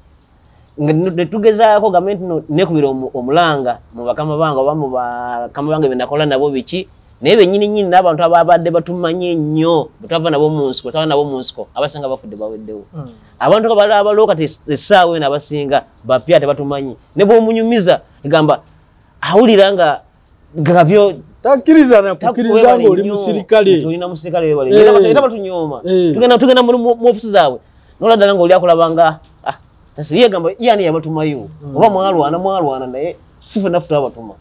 netugezaako gavumenti nekubira omulanga mu bakama bange oba mu bakama bange benakola nabo biki naye bennyini nyini n'abantu ababadde batumanye nnyo betwava nabo mu nsiko twava nabo mu nsiko abasinga bafudde baweddewo abantu bali abaliwo kati essaawa eno abasinga bapya tebatumanyi ne bw'omunyumiza egamba awulira nga gabyo takkiriza nakukkiriza ng'oli musirikale olina musirikale era batunyooma tugenda mu ofisi zaabwe nola ddala ng'oli akulabanga yegamba yani yabatumayo oba mwalwana mwalwana naye sife nafuta abatuma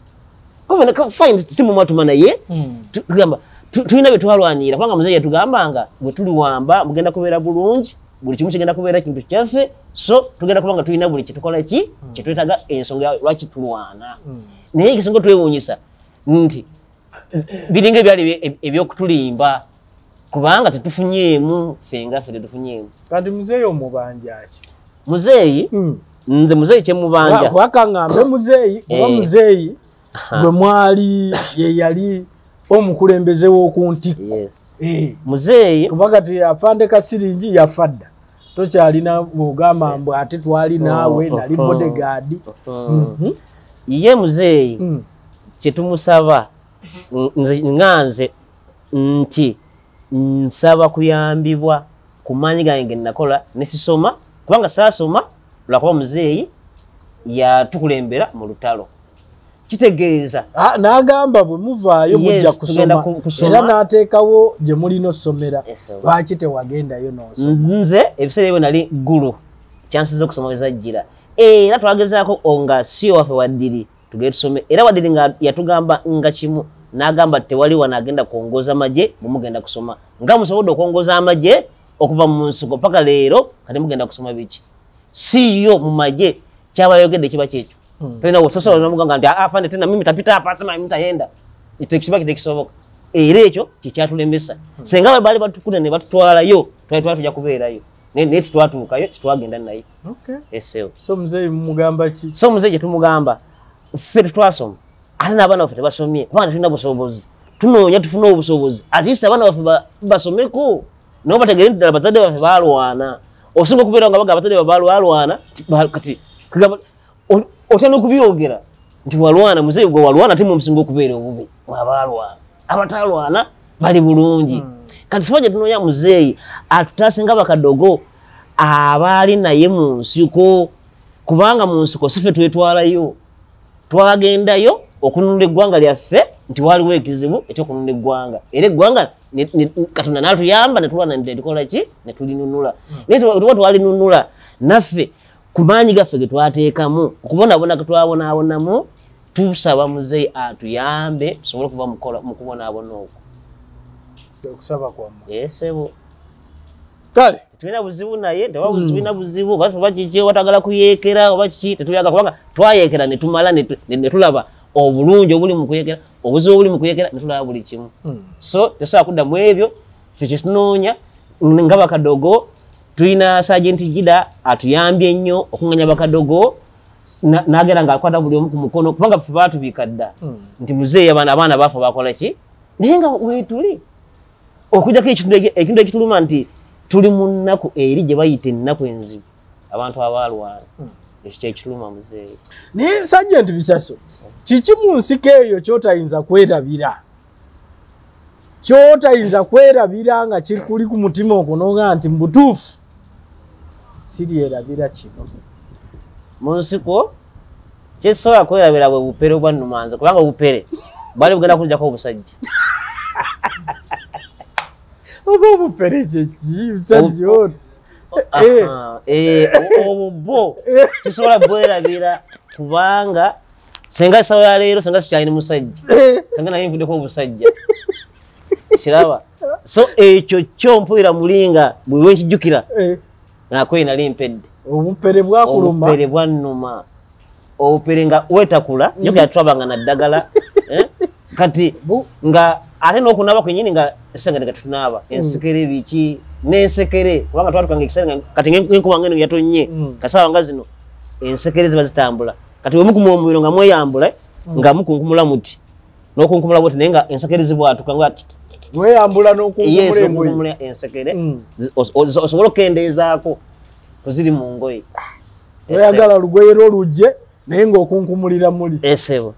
fine simu mwatuma naye tugamba tulina betwalwanira kubanga muzeeyi yatugambanga bwe tuli wamba mugenda kubeera bulungi buli kimu kigenda kubeera kintu kyaffe so tugenda kubanga tulina buli kyetukola ki kyetwetaaga ensonga lwaki tulwana naye ekisinga twewuunyisa nti biringa ebyali ebyokutulimba kubanga tetufunyeemu fenga ffe tetufunyeemu kati muzeeyi omubanja ki muzeeyi nze muzeeyi kyemubanja wakaŋŋambe muzeeyi kuba muzeeyi gwe mwali ye yali omukulembeze w'oku ntikko muzeeyi kuba kati afande Kasiringi yafadda tokyalina bw'ogamba mbu ate twali naawe nali bodegaadi ye muzeeyi kyetumusaba nganze nti nsaba kuyambibwa ku maanyi gange ge nakola nesisoma kubanga saasoma lwakuba muzeeyi yatukulembera mu lutalo kitegeeza n'agamba bwe muvaayo mujja kusoma era n'ateekawo gye mulina ossomera lwaki tewagendayo n'osoma nze ebiseera ebyo nali ggulu kyansiza okusoma wezajjira era twagezaako nga si waffe Wadiri tugende tusome era Wadiri nga yatugamba nga kimu n'agamba tewali wano agenda kwongoza amagye bwemugenda kusoma nga musobodde okwongoza amagye okuva mu nsiko paka leero kati mugenda kusoma biki siyo mu magye kyabayogedde kiba kyekyo tolina wososola nomuganga nti afande tena mimi tapita hapa sema mimi taenda itekisoboka kitekisoboka era ekyo kikyatulemesa senga bwe bali batukune ne batutwalayo twali twali tujja kubeerayo naye titwatuukayo titwagenda naye eseo so muzeeyi mumugamba ki so muzeeyi gye tumugamba ffe tetwasoma ate n'abaana baffe tebasomye kubanga tetulina busobozi tunoonya tufune obusobozi atleast abaana baffe basomeko nabo bategere nti ddala bazadde baffe baalwana osinga okubeera nga baga abazadde baffe baalwana kati otya n'okubyogera nti walwana muzeeyi gwe walwana ate mumusinga okubeera obubi wabaalwana abataalwana bali bulungi kati sifa gye tunoonya muzeeyi atutaase nga bakadogo abaali naye mu nsiko kubanga mu nsiko sife twetwalayo twagendayo okununula eggwanga lyaffe nti waliwo ekizibu ekyokununula eggwanga era eggwanga Katonda n'atuyamba ne tulwana nti tukola ki ne tulinunula naye tuba twalinunula naffe ku maanyi gaffe ge twateekamu okubonabona ge twabonaabonamu tusaba muzeeyi atuyambe tusobole okuva mu kubonaabona okwo okusaba kwammwe yesebo kale tulina buzibu naye tewaba buzibu buzibu oba tuba kiki watagala kuyeekera oba kiki tetuyaga kubanga twayeekera ne tumala ne tulaba obulungi obuli mu kuyeekera obuzibu obuli mu kuyeekera ne tulaba buli kimu so tesobola kudda mu ebyo ffe kye tunoonya nga bakadogo tulina Sergeant Jida atuyambye nnyo okuŋŋanya bakadogo n'agenda ng'akwata buli omu ku mukono kubanga ffe baatubiika dda nti muzeeyi abaana abaana baafe bakola ki naye nga weetuli okujjako ekintu ekituluma nti tuli mu nnaku eri gye bayita ennaku enzibu abantu abaalwana ekyo kyekituluma muzeeyi naye Sergeant Bisaso kiki mu nsiko eyo kyotayinza kwerabira kyotayinza kwerabira nga kikuli ku mutima okunoga nti mbutuufu siryerabira kino mu nsiko kyesobola kwerabira bwe bupere obwa Numanza kubanga obupere bwali bugenda kujjako obusajja oba obupere kyeki musajja ono obwo kisobola bwerabira kubanga senga sawa ya leero senga sikyalina musajja senga naye nvuddeko obusajja kiraba so ekyo kyo mpulira mulinga bwe wenkijjukira nakwe nali mpedde obupere bwakuluma obupere bwannuma obupere nga wetakula nyo kyatwabanga na ddagala kati nga ate n'okunaaba kwenyini nga esenga nga tetunaaba ensekere biki n'ensekere kubanga twatukanga ekiseera kati ng'enkuba ngeno yatonye kasaawa nga zino ensekere ziba zitambula kati bwe mukuma omuliro nga mweyambula nga mukunkumula muti n'okunkumula bwoti naye nga ensekere zibwatuka nga weyambula n'okunkumula ensekere osobola okukendeezaako tuziri mu ngoye oyagala lugoye lw'olugye naye ng'okunkumulira muli esebo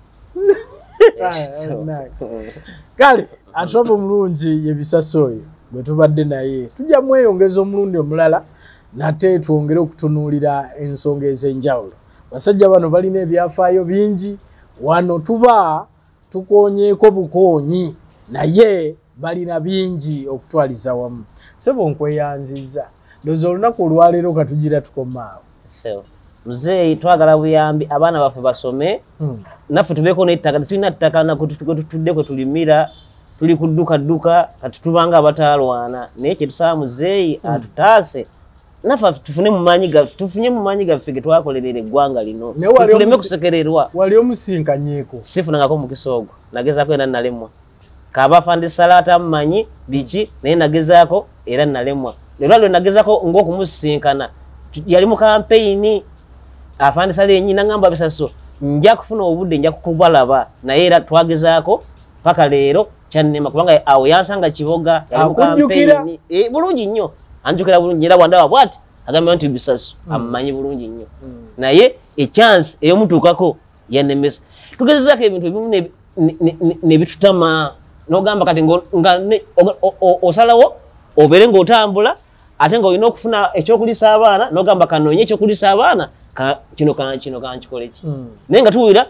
kale atuba omulungi Yebisaso oyo bwe tubadde naye tujja mweyongeza omulundi omulala nate twongere okutunuulira ensonga ez'enjawulo basajja bano balina ebyafaayo bingi wano tuba tukoonyeeko bukoonyi naye balina bingi okutwaliza wamu sebo nkweyanziza ndowooza olunaku olwaleero katugira tukomaawo muzeeyi twagala buyambi abaana baffe basome naffe tubeeko n'ettaka tulina ttaka nakututudde kwe tulimira tuli kudduka dduka kati tubanga abataalwana naye kyetusaba muzeeyi atutaase naffe tufune mu maanyi gaffe tufunye mu maanyi gaffe ge twakolerera eggwanga lino tuleme kusekererwa wali omusinkanyeeko sifunangako mukisa ogwo nagezaako era nalemwa kaaba afande salaata mmanyi biki naye nagezaako era nalemwa leero lwe nagezaako ng'okumusinkana yali mu kampeyini afande sala enyi nangamba Bisaso nja kufuna obudde nja kukubalaba naye era twagezaako paka leero kyannema kubanga awo yansanga Kiboga yali mu kampeyini eh bulungi nnyo anjukira bulungi era bwandaba bwati agamba nti Bisaso ammanyi bulungi nnyo naye echance eyomutuukako yanemesa tugezezaako ebintu ebimu nebitutama n'ogamba kati nga osalawo obeere ng'otambula ate nga olina okufuna ekyokulisa abaana n'ogamba kanoonye ekyokulisa abaana kino kino kankikole ki naye nga tuwulira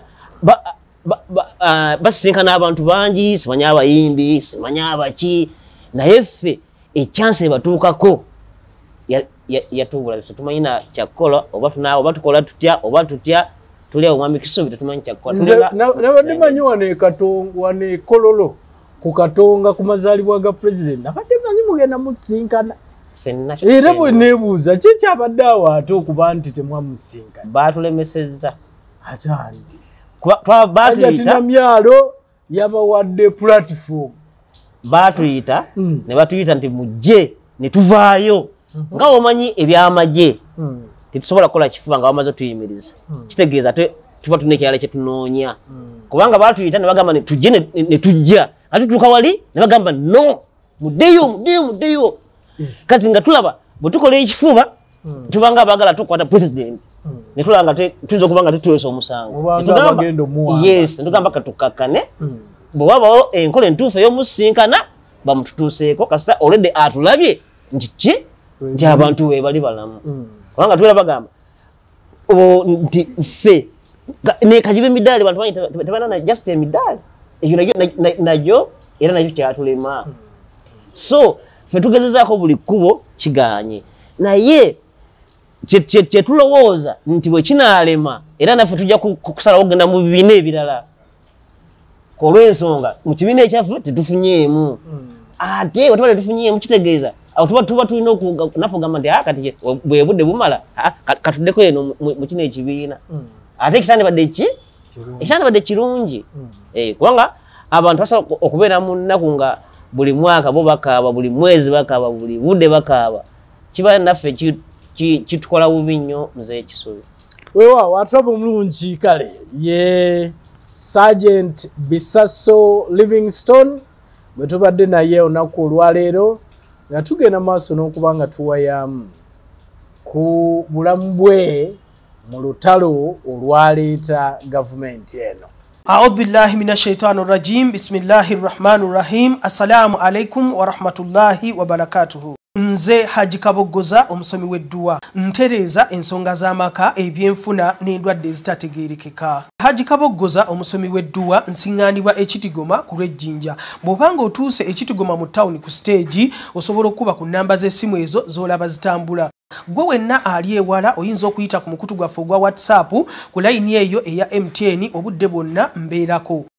basisinkana abantu bangi simanya abayimbi simanya abaki naye ffe echanse ebatuukako yatubula tetumanyina kyakukola oba tukola tutya oba tutya tuli awo mwami Kisubi tetumanyi kyakukola nabadde manyi wano ekololo ku Katonga ku mazaalibwa ga president nabadde manyi mugenda musinkana era bwe neebuuza ki kyabadde awo ate okuba nti temwamusinkana baatulemesezza ataani ajatina myalo yabawadde platform baatuyita ne batuyita nti mujje ne tuvaayo nga omanyi ebyamagye tetusobola kukola kifuba nga bamaze tuyimiriza kitegeeza tuba tulina ekirala kyetunoonya kubanga baatuyita ne bagamba tujje ne tujja ate tutuuka wali ne bagamba no muddeyo muddeyo muddeyo kati nga tulaba bwe tukola ekifuba tubanga abaagala tukwata president ne tulaba nga tuyinza okuba nga tutuweesa omusango yes netugamba katukakkane bwe wabawo enkola entuufu ey'omusinkana bamututuuseeko kasita olwedde atulabye nti ki nti abantu we bali balamu kubanga tubeera bagamba nti ffe ne kajibe emidaali bantu bangi tebalina just emidaali eyo nayo era nakyo kyatulema so ffe tugezezaako buli kkubo kiganye naye kyetulowooza nti bwe kinaalema era naffe tujja kusalawo okugenda mu bibiina ebirala olw'ensonga mu kibiina ekyaffe tetufunyeemu ate bwe tuba tetufunyeemu kitegeeza awo tuba tuba tulina naffe ogamba nti kati bwe budde bumala katuddeko eno mu kino ekibiina ate ekisandibadde ki ekisandibadde kirungi kubanga abantu basobola okubeera mu nnaku nga buli mwaka bo bakaaba buli mwezi bakaaba buli budde bakaaba kiba naffe kitukola bubi nnyo Mzee Kisubi. Weewaawo atulaba omulungi kale ye Sergeant Bisaso Livingstone bwe tubadde naye olunaku olwaleero nga tugenda maaso n'okuba nga tuwayamu ku bulamu bwe mu lutalo olwaleeta gavumenti eno. A'udhu billahi minash shaitani rajim. Bismillahir rahmanir rahim. Assalamu alaikum wa rahmatullahi wa barakatuhu. Nze Haji Kabogoza omusomi w'edduwa ntereza ensonga z'amaka ebyenfuna n'endwadde ezitategeerekeka. Haji Kabogoza omusomi w'edduwa nsiŋŋaanibwa ekitigoma ku lw'ejjinja. Bw'obanga otuuse ekitigoma mu ttawuni ku siteegi osobola okuba ku nnamba z'essimu ezo z'olaba zitambula. Gwe wenna ali ewala oyinza okuyita ku mukutu gwaffe ogwa WhatsApp ku layini eyo eya M T N obudde bwonna mbeerako.